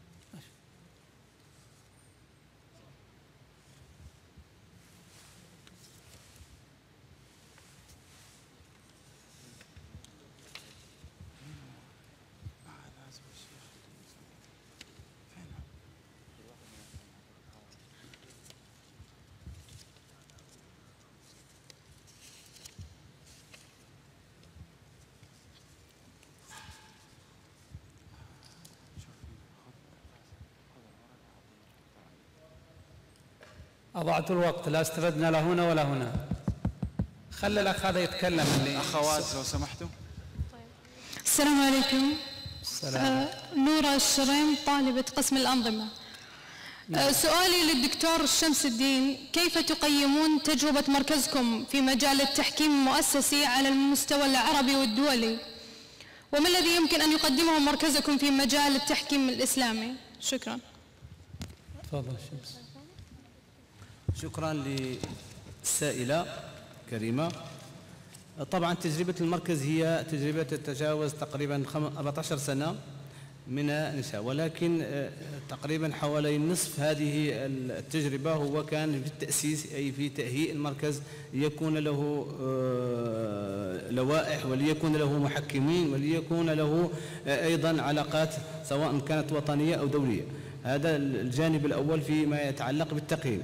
أضعت الوقت، لا استفدنا لا هنا ولا هنا. خلي الأخ هذا يتكلم. أخوات لو سمحتوا. السلام عليكم. السلام. نورة الشريم طالبة قسم الأنظمة. سؤالي للدكتور شمس الدين: كيف تقيمون تجربة مركزكم في مجال التحكيم المؤسسي على المستوى العربي والدولي؟ وما الذي يمكن أن يقدمه مركزكم في مجال التحكيم الإسلامي؟ شكرا. تفضل شمس. شكرا للسائلة كريمة. طبعا تجربة المركز هي تجربة تتجاوز تقريبا 14 سنة من النشاء، ولكن تقريبا حوالي نصف هذه التجربة هو كان في التأسيس، أي في تأهيئ المركز ليكون له لوائح وليكون له محكمين وليكون له أيضا علاقات سواء كانت وطنية أو دولية. هذا الجانب الأول فيما يتعلق بالتقييم.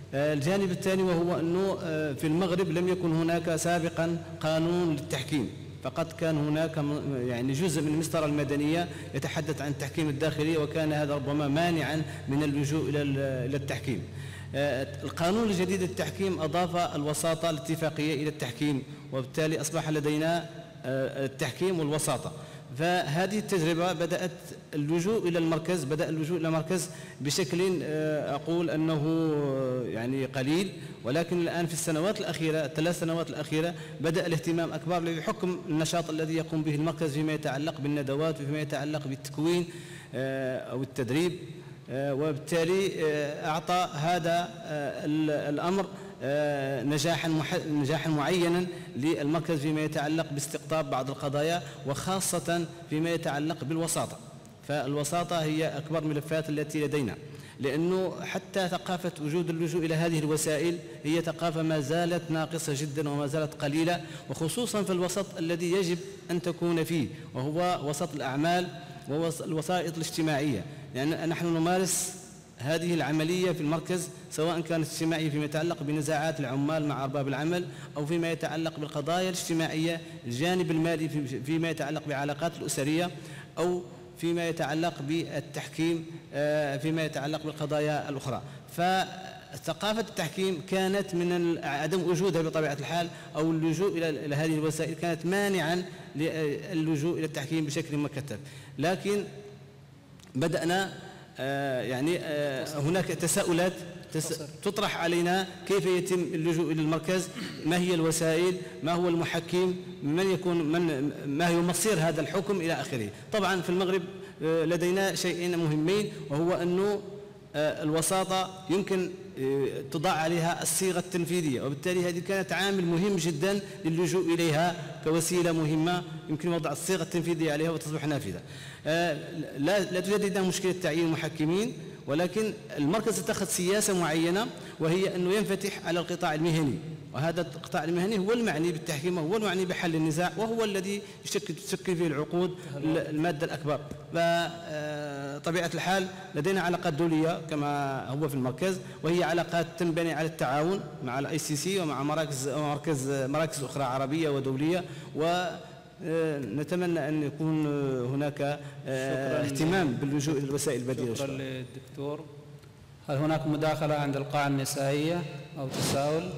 الجانب الثاني وهو أنه في المغرب لم يكن هناك سابقا قانون للتحكيم، فقد كان هناك يعني جزء من المسطرة المدنية يتحدث عن التحكيم الداخلي، وكان هذا ربما مانعا من اللجوء إلى التحكيم. القانون الجديد للتحكيم أضاف الوساطة الاتفاقية إلى التحكيم، وبالتالي أصبح لدينا التحكيم والوساطة. فهذه التجربة بدأ اللجوء إلى المركز بشكل أقول أنه يعني قليل، ولكن الآن في السنوات الأخيرة 3 سنوات الأخيرة بدأ الاهتمام أكبر بحكم النشاط الذي يقوم به المركز فيما يتعلق بالندوات وفيما يتعلق بالتكوين أو التدريب، وبالتالي أعطى هذا الأمر نجاحا معينا للمركز فيما يتعلق باستقطاب بعض القضايا، وخاصة فيما يتعلق بالوساطة. فالوساطة هي أكبر الملفات التي لدينا، لأنه حتى ثقافة وجود اللجوء إلى هذه الوسائل هي ثقافة ما زالت ناقصة جدا وما زالت قليلة، وخصوصا في الوسط الذي يجب أن تكون فيه، وهو وسط الأعمال والوسائط الاجتماعية. يعني نحن نمارس هذه العملية في المركز سواء كانت اجتماعية فيما يتعلق بنزاعات العمال مع أرباب العمل، أو فيما يتعلق بالقضايا الاجتماعية، الجانب المالي فيما يتعلق بالعلاقات الأسرية، أو فيما يتعلق بالتحكيم فيما يتعلق بالقضايا الأخرى. فثقافة التحكيم كانت من عدم وجودها بطبيعة الحال أو اللجوء إلى هذه الوسائل كانت مانعا للجوء إلى التحكيم بشكل مكثف. لكن بدأنا يعني هناك تساؤلات تطرح علينا: كيف يتم اللجوء إلى المركز؟ ما هي الوسائل؟ ما هو المحكم؟ ما هو مصير هذا الحكم إلى آخره. طبعا في المغرب لدينا شيئين مهمين، وهو أنه الوساطة يمكن تضع عليها الصيغة التنفيذية، وبالتالي هذه كانت عامل مهم جدا للجوء إليها كوسيلة مهمة يمكن وضع الصيغة التنفيذية عليها وتصبح نافذة. لا توجد لدينا مشكلة تعيين المحكمين، ولكن المركز اتخذ سياسة معينة، وهي أنه ينفتح على القطاع المهني، وهذا القطاع المهني هو المعني بالتحكيم وهو المعني بحل النزاع، وهو الذي تشكل فيه العقود المادة الأكبر. بطبيعة الحال لدينا علاقات دولية كما هو في المركز، وهي علاقات تنبني على التعاون مع ICC ومع مراكز أخرى عربية ودولية، ونتمنى أن يكون هناك اهتمام باللجوء إلى الوسائل البديلة. شكرا للدكتور. هل هناك مداخلة عند القاعة النسائية أو تساؤل؟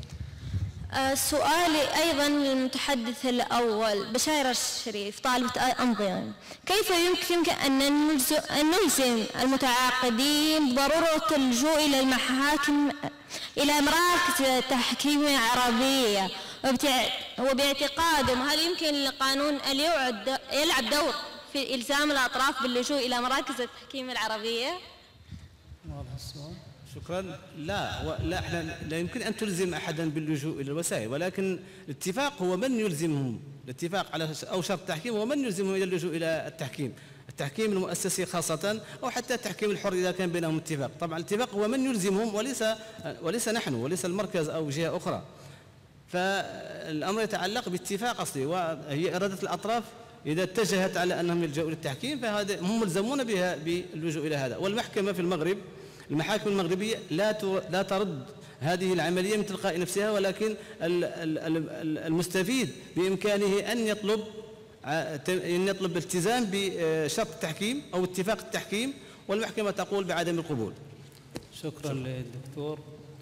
سؤالي أيضا للمتحدث الأول بشاير الشريف طالبة أنظمة: كيف يمكن أن نلزم المتعاقدين بضرورة اللجوء إلى المحاكم إلى مراكز تحكيم عربية، وباعتقادهم هل يمكن للقانون أن يلعب دور في إلزام الأطراف باللجوء إلى مراكز التحكيم العربية؟ واضح السؤال. شكرا. لا احنا لا يمكن ان تلزم احدا باللجوء الى الوسائل، ولكن الاتفاق هو من يلزمهم، الاتفاق على او شرط التحكيم هو من يلزمهم الى اللجوء الى التحكيم المؤسسي خاصه، او حتى التحكيم الحر اذا كان بينهم اتفاق. طبعا الاتفاق هو من يلزمهم وليس نحن وليس المركز او جهه اخرى. فالامر يتعلق باتفاق اصلي، وهي اراده الاطراف إذا اتجهت على أنهم يلجؤوا للتحكيم فهذا هم ملزمون بها باللجوء إلى هذا. والمحكمة في المغرب، المحاكم المغربية لا ترد هذه العملية من تلقاء نفسها، ولكن المستفيد بإمكانه أن يطلب التزام بشرط التحكيم أو اتفاق التحكيم، والمحكمة تقول بعدم القبول. شكرا للدكتور.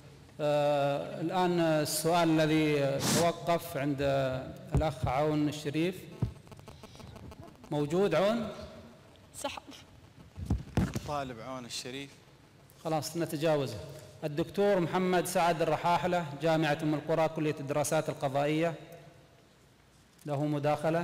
الآن السؤال الذي توقف عند الأخ عون الشريف موجود. عون صح. طالب عون الشريف. خلاص نتجاوزه. الدكتور محمد سعد الرحاحلة، جامعة أم القرى، كلية الدراسات القضائية، له مداخلة.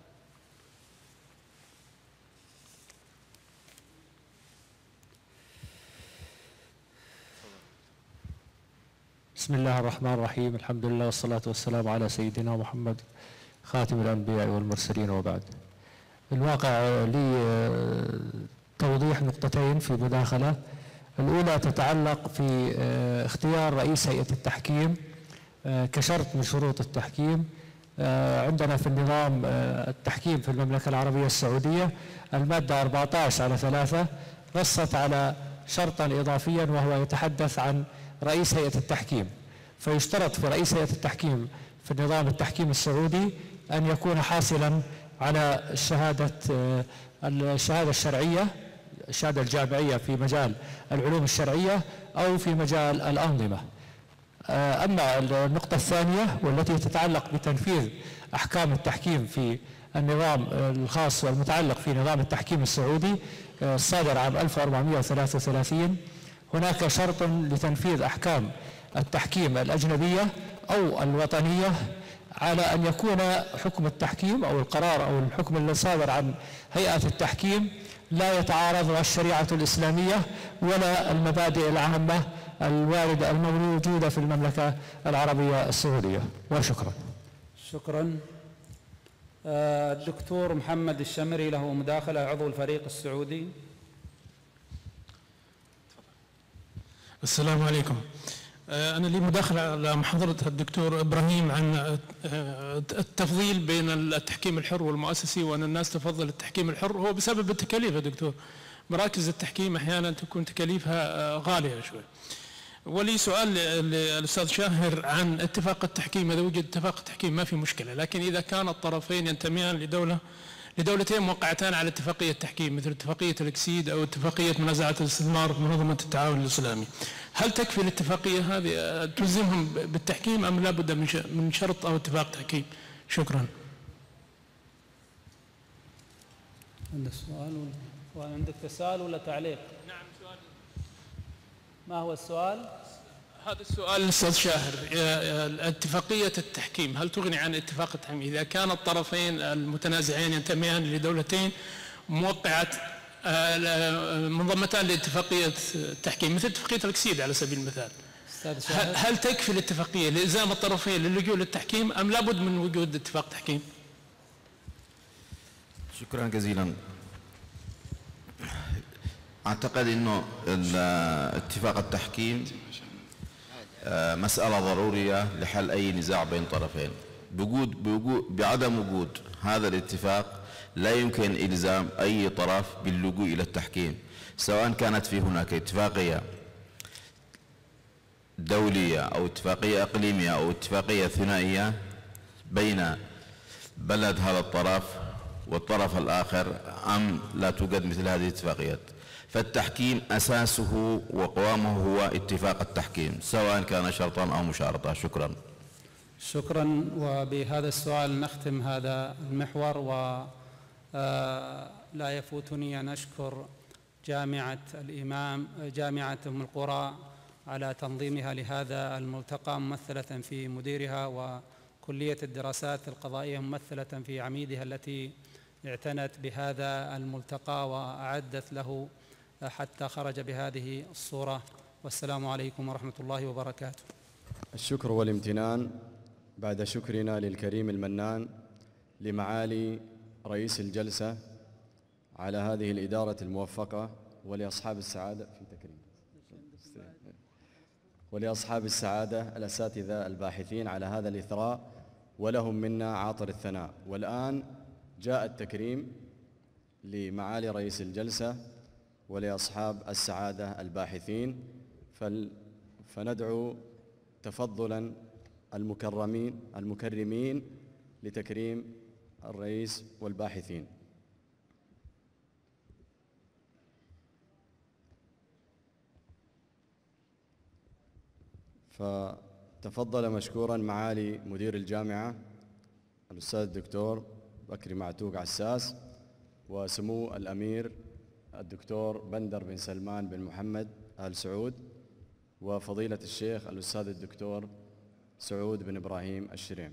بسم الله الرحمن الرحيم، الحمد لله والصلاة والسلام على سيدنا محمد خاتم الأنبياء والمرسلين، وبعد. الواقع لي توضيح نقطتين في مداخلة. الأولى تتعلق في اختيار رئيس هيئة التحكيم كشرط من شروط التحكيم. عندنا في النظام التحكيم في المملكة العربية السعودية المادة 14/3 نصت على شرطا إضافيا، وهو يتحدث عن رئيس هيئة التحكيم. فيشترط في رئيس هيئة التحكيم في النظام التحكيم السعودي أن يكون حاصلا على الشهادة الشرعية، الشهادة الجامعية في مجال العلوم الشرعية أو في مجال الأنظمة. أما النقطة الثانية والتي تتعلق بتنفيذ أحكام التحكيم في النظام الخاص والمتعلق في نظام التحكيم السعودي الصادر عام 1433، هناك شرط لتنفيذ أحكام التحكيم الأجنبية أو الوطنية على أن يكون حكم التحكيم أو القرار أو الحكم الذي صادر عن هيئة التحكيم لا يتعارض مع الشريعة الإسلامية ولا المبادئ العامة الواردة الموجودة في المملكة العربية السعودية. وشكرا. شكرا. الدكتور محمد الشمري له مداخلة، عضو الفريق السعودي. السلام عليكم. أنا لي مداخلة على محاضرة الدكتور إبراهيم عن التفضيل بين التحكيم الحر والمؤسسي، وأن الناس تفضل التحكيم الحر. هو بسبب التكاليف يا دكتور، مراكز التحكيم أحيانا تكون تكاليفها غالية شوي. ولي سؤال للأستاذ شاهر عن اتفاق التحكيم. إذا وجد اتفاق التحكيم ما في مشكلة، لكن إذا كان الطرفين ينتميان لدولتين موقعتان على اتفاقية تحكيم مثل اتفاقية الإكسيد أو اتفاقية منازعة الاستثمار منظمة التعاون الإسلامي، هل تكفي الاتفاقية هذه تلزمهم بالتحكيم أم لا بد من شرط أو اتفاق تحكيم؟ شكرا. عندك سؤال عندك تساؤل ولا تعليق؟ نعم سؤال. ما هو السؤال؟ هذا السؤال للأستاذ شاهر. اتفاقية التحكيم هل تغني عن اتفاق التحكيم إذا كان الطرفين المتنازعين ينتميان لدولتين موقعات منظمتان لاتفاقية التحكيم مثل اتفاقية الإكسيد على سبيل المثال؟ هل تكفي الاتفاقية لإلزام الطرفين للجوء للتحكيم أم لابد من وجود اتفاق تحكيم؟ شكرا جزيلا. أعتقد أنه اتفاق التحكيم مسألة ضرورية لحل أي نزاع بين طرفين. بعدم وجود هذا الاتفاق لا يمكن إلزام أي طرف باللجوء إلى التحكيم، سواء كانت في هناك اتفاقية دولية أو اتفاقية إقليمية أو اتفاقية ثنائية بين بلد هذا الطرف والطرف الآخر أم لا توجد مثل هذه الاتفاقيات. فالتحكيم أساسه وقوامه هو اتفاق التحكيم سواء كان شرطا أو مشارطة. شكرا. شكرا. وبهذا السؤال نختم هذا المحور، ولا يفوتني أن أشكر جامعة أم القرى على تنظيمها لهذا الملتقى، ممثلة في مديرها، وكلية الدراسات القضائية ممثلة في عميدها التي اعتنت بهذا الملتقى وأعدت له حتى خرج بهذه الصورة. والسلام عليكم ورحمة الله وبركاته. الشكر والامتنان بعد شكرنا للكريم المنان لمعالي رئيس الجلسة على هذه الإدارة الموفقة، ولأصحاب السعادة في تكريم ولأصحاب السعادة الأساتذة الباحثين على هذا الإثراء، ولهم منا عاطر الثناء. والآن جاء التكريم لمعالي رئيس الجلسة ولأصحاب السعادة الباحثين، فندعو تفضلا المكرمين لتكريم الرئيس والباحثين. فتفضل مشكورا معالي مدير الجامعة الأستاذ الدكتور بكري معتوق عساس، وسمو الأمير الدكتور بندر بن سلمان بن محمد آل سعود، وفضيلة الشيخ الأستاذ الدكتور سعود بن إبراهيم الشريم.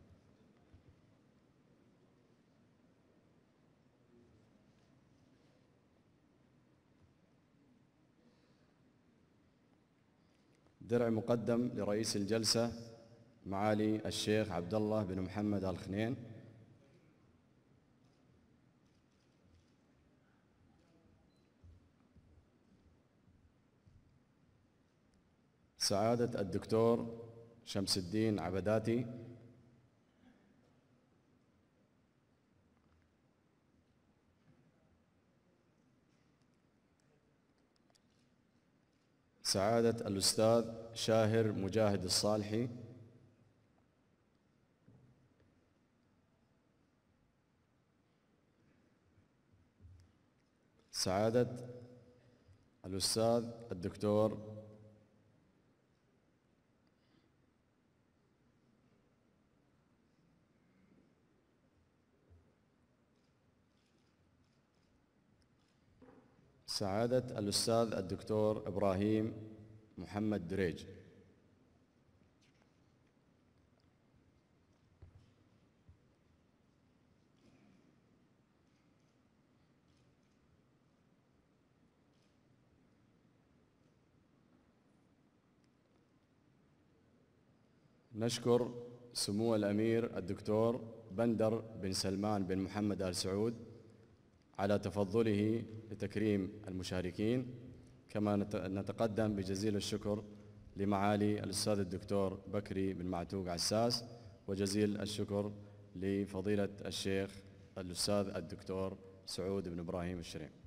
درع مقدم لرئيس الجلسة معالي الشيخ عبد الله بن محمد آل خنين. سعادة الدكتور شمس الدين عبداتي. سعادة الأستاذ شاهر مجاهد الصالحي. سعادة الأستاذ الدكتور سعادة الأستاذ الدكتور إبراهيم محمد دريج. نشكر سمو الأمير الدكتور بندر بن سلمان بن محمد آل سعود على تفضله لتكريم المشاركين، كما نتقدم بجزيل الشكر لمعالي الأستاذ الدكتور بكري بن معتوق عساس، وجزيل الشكر لفضيلة الشيخ الأستاذ الدكتور سعود بن إبراهيم الشريم.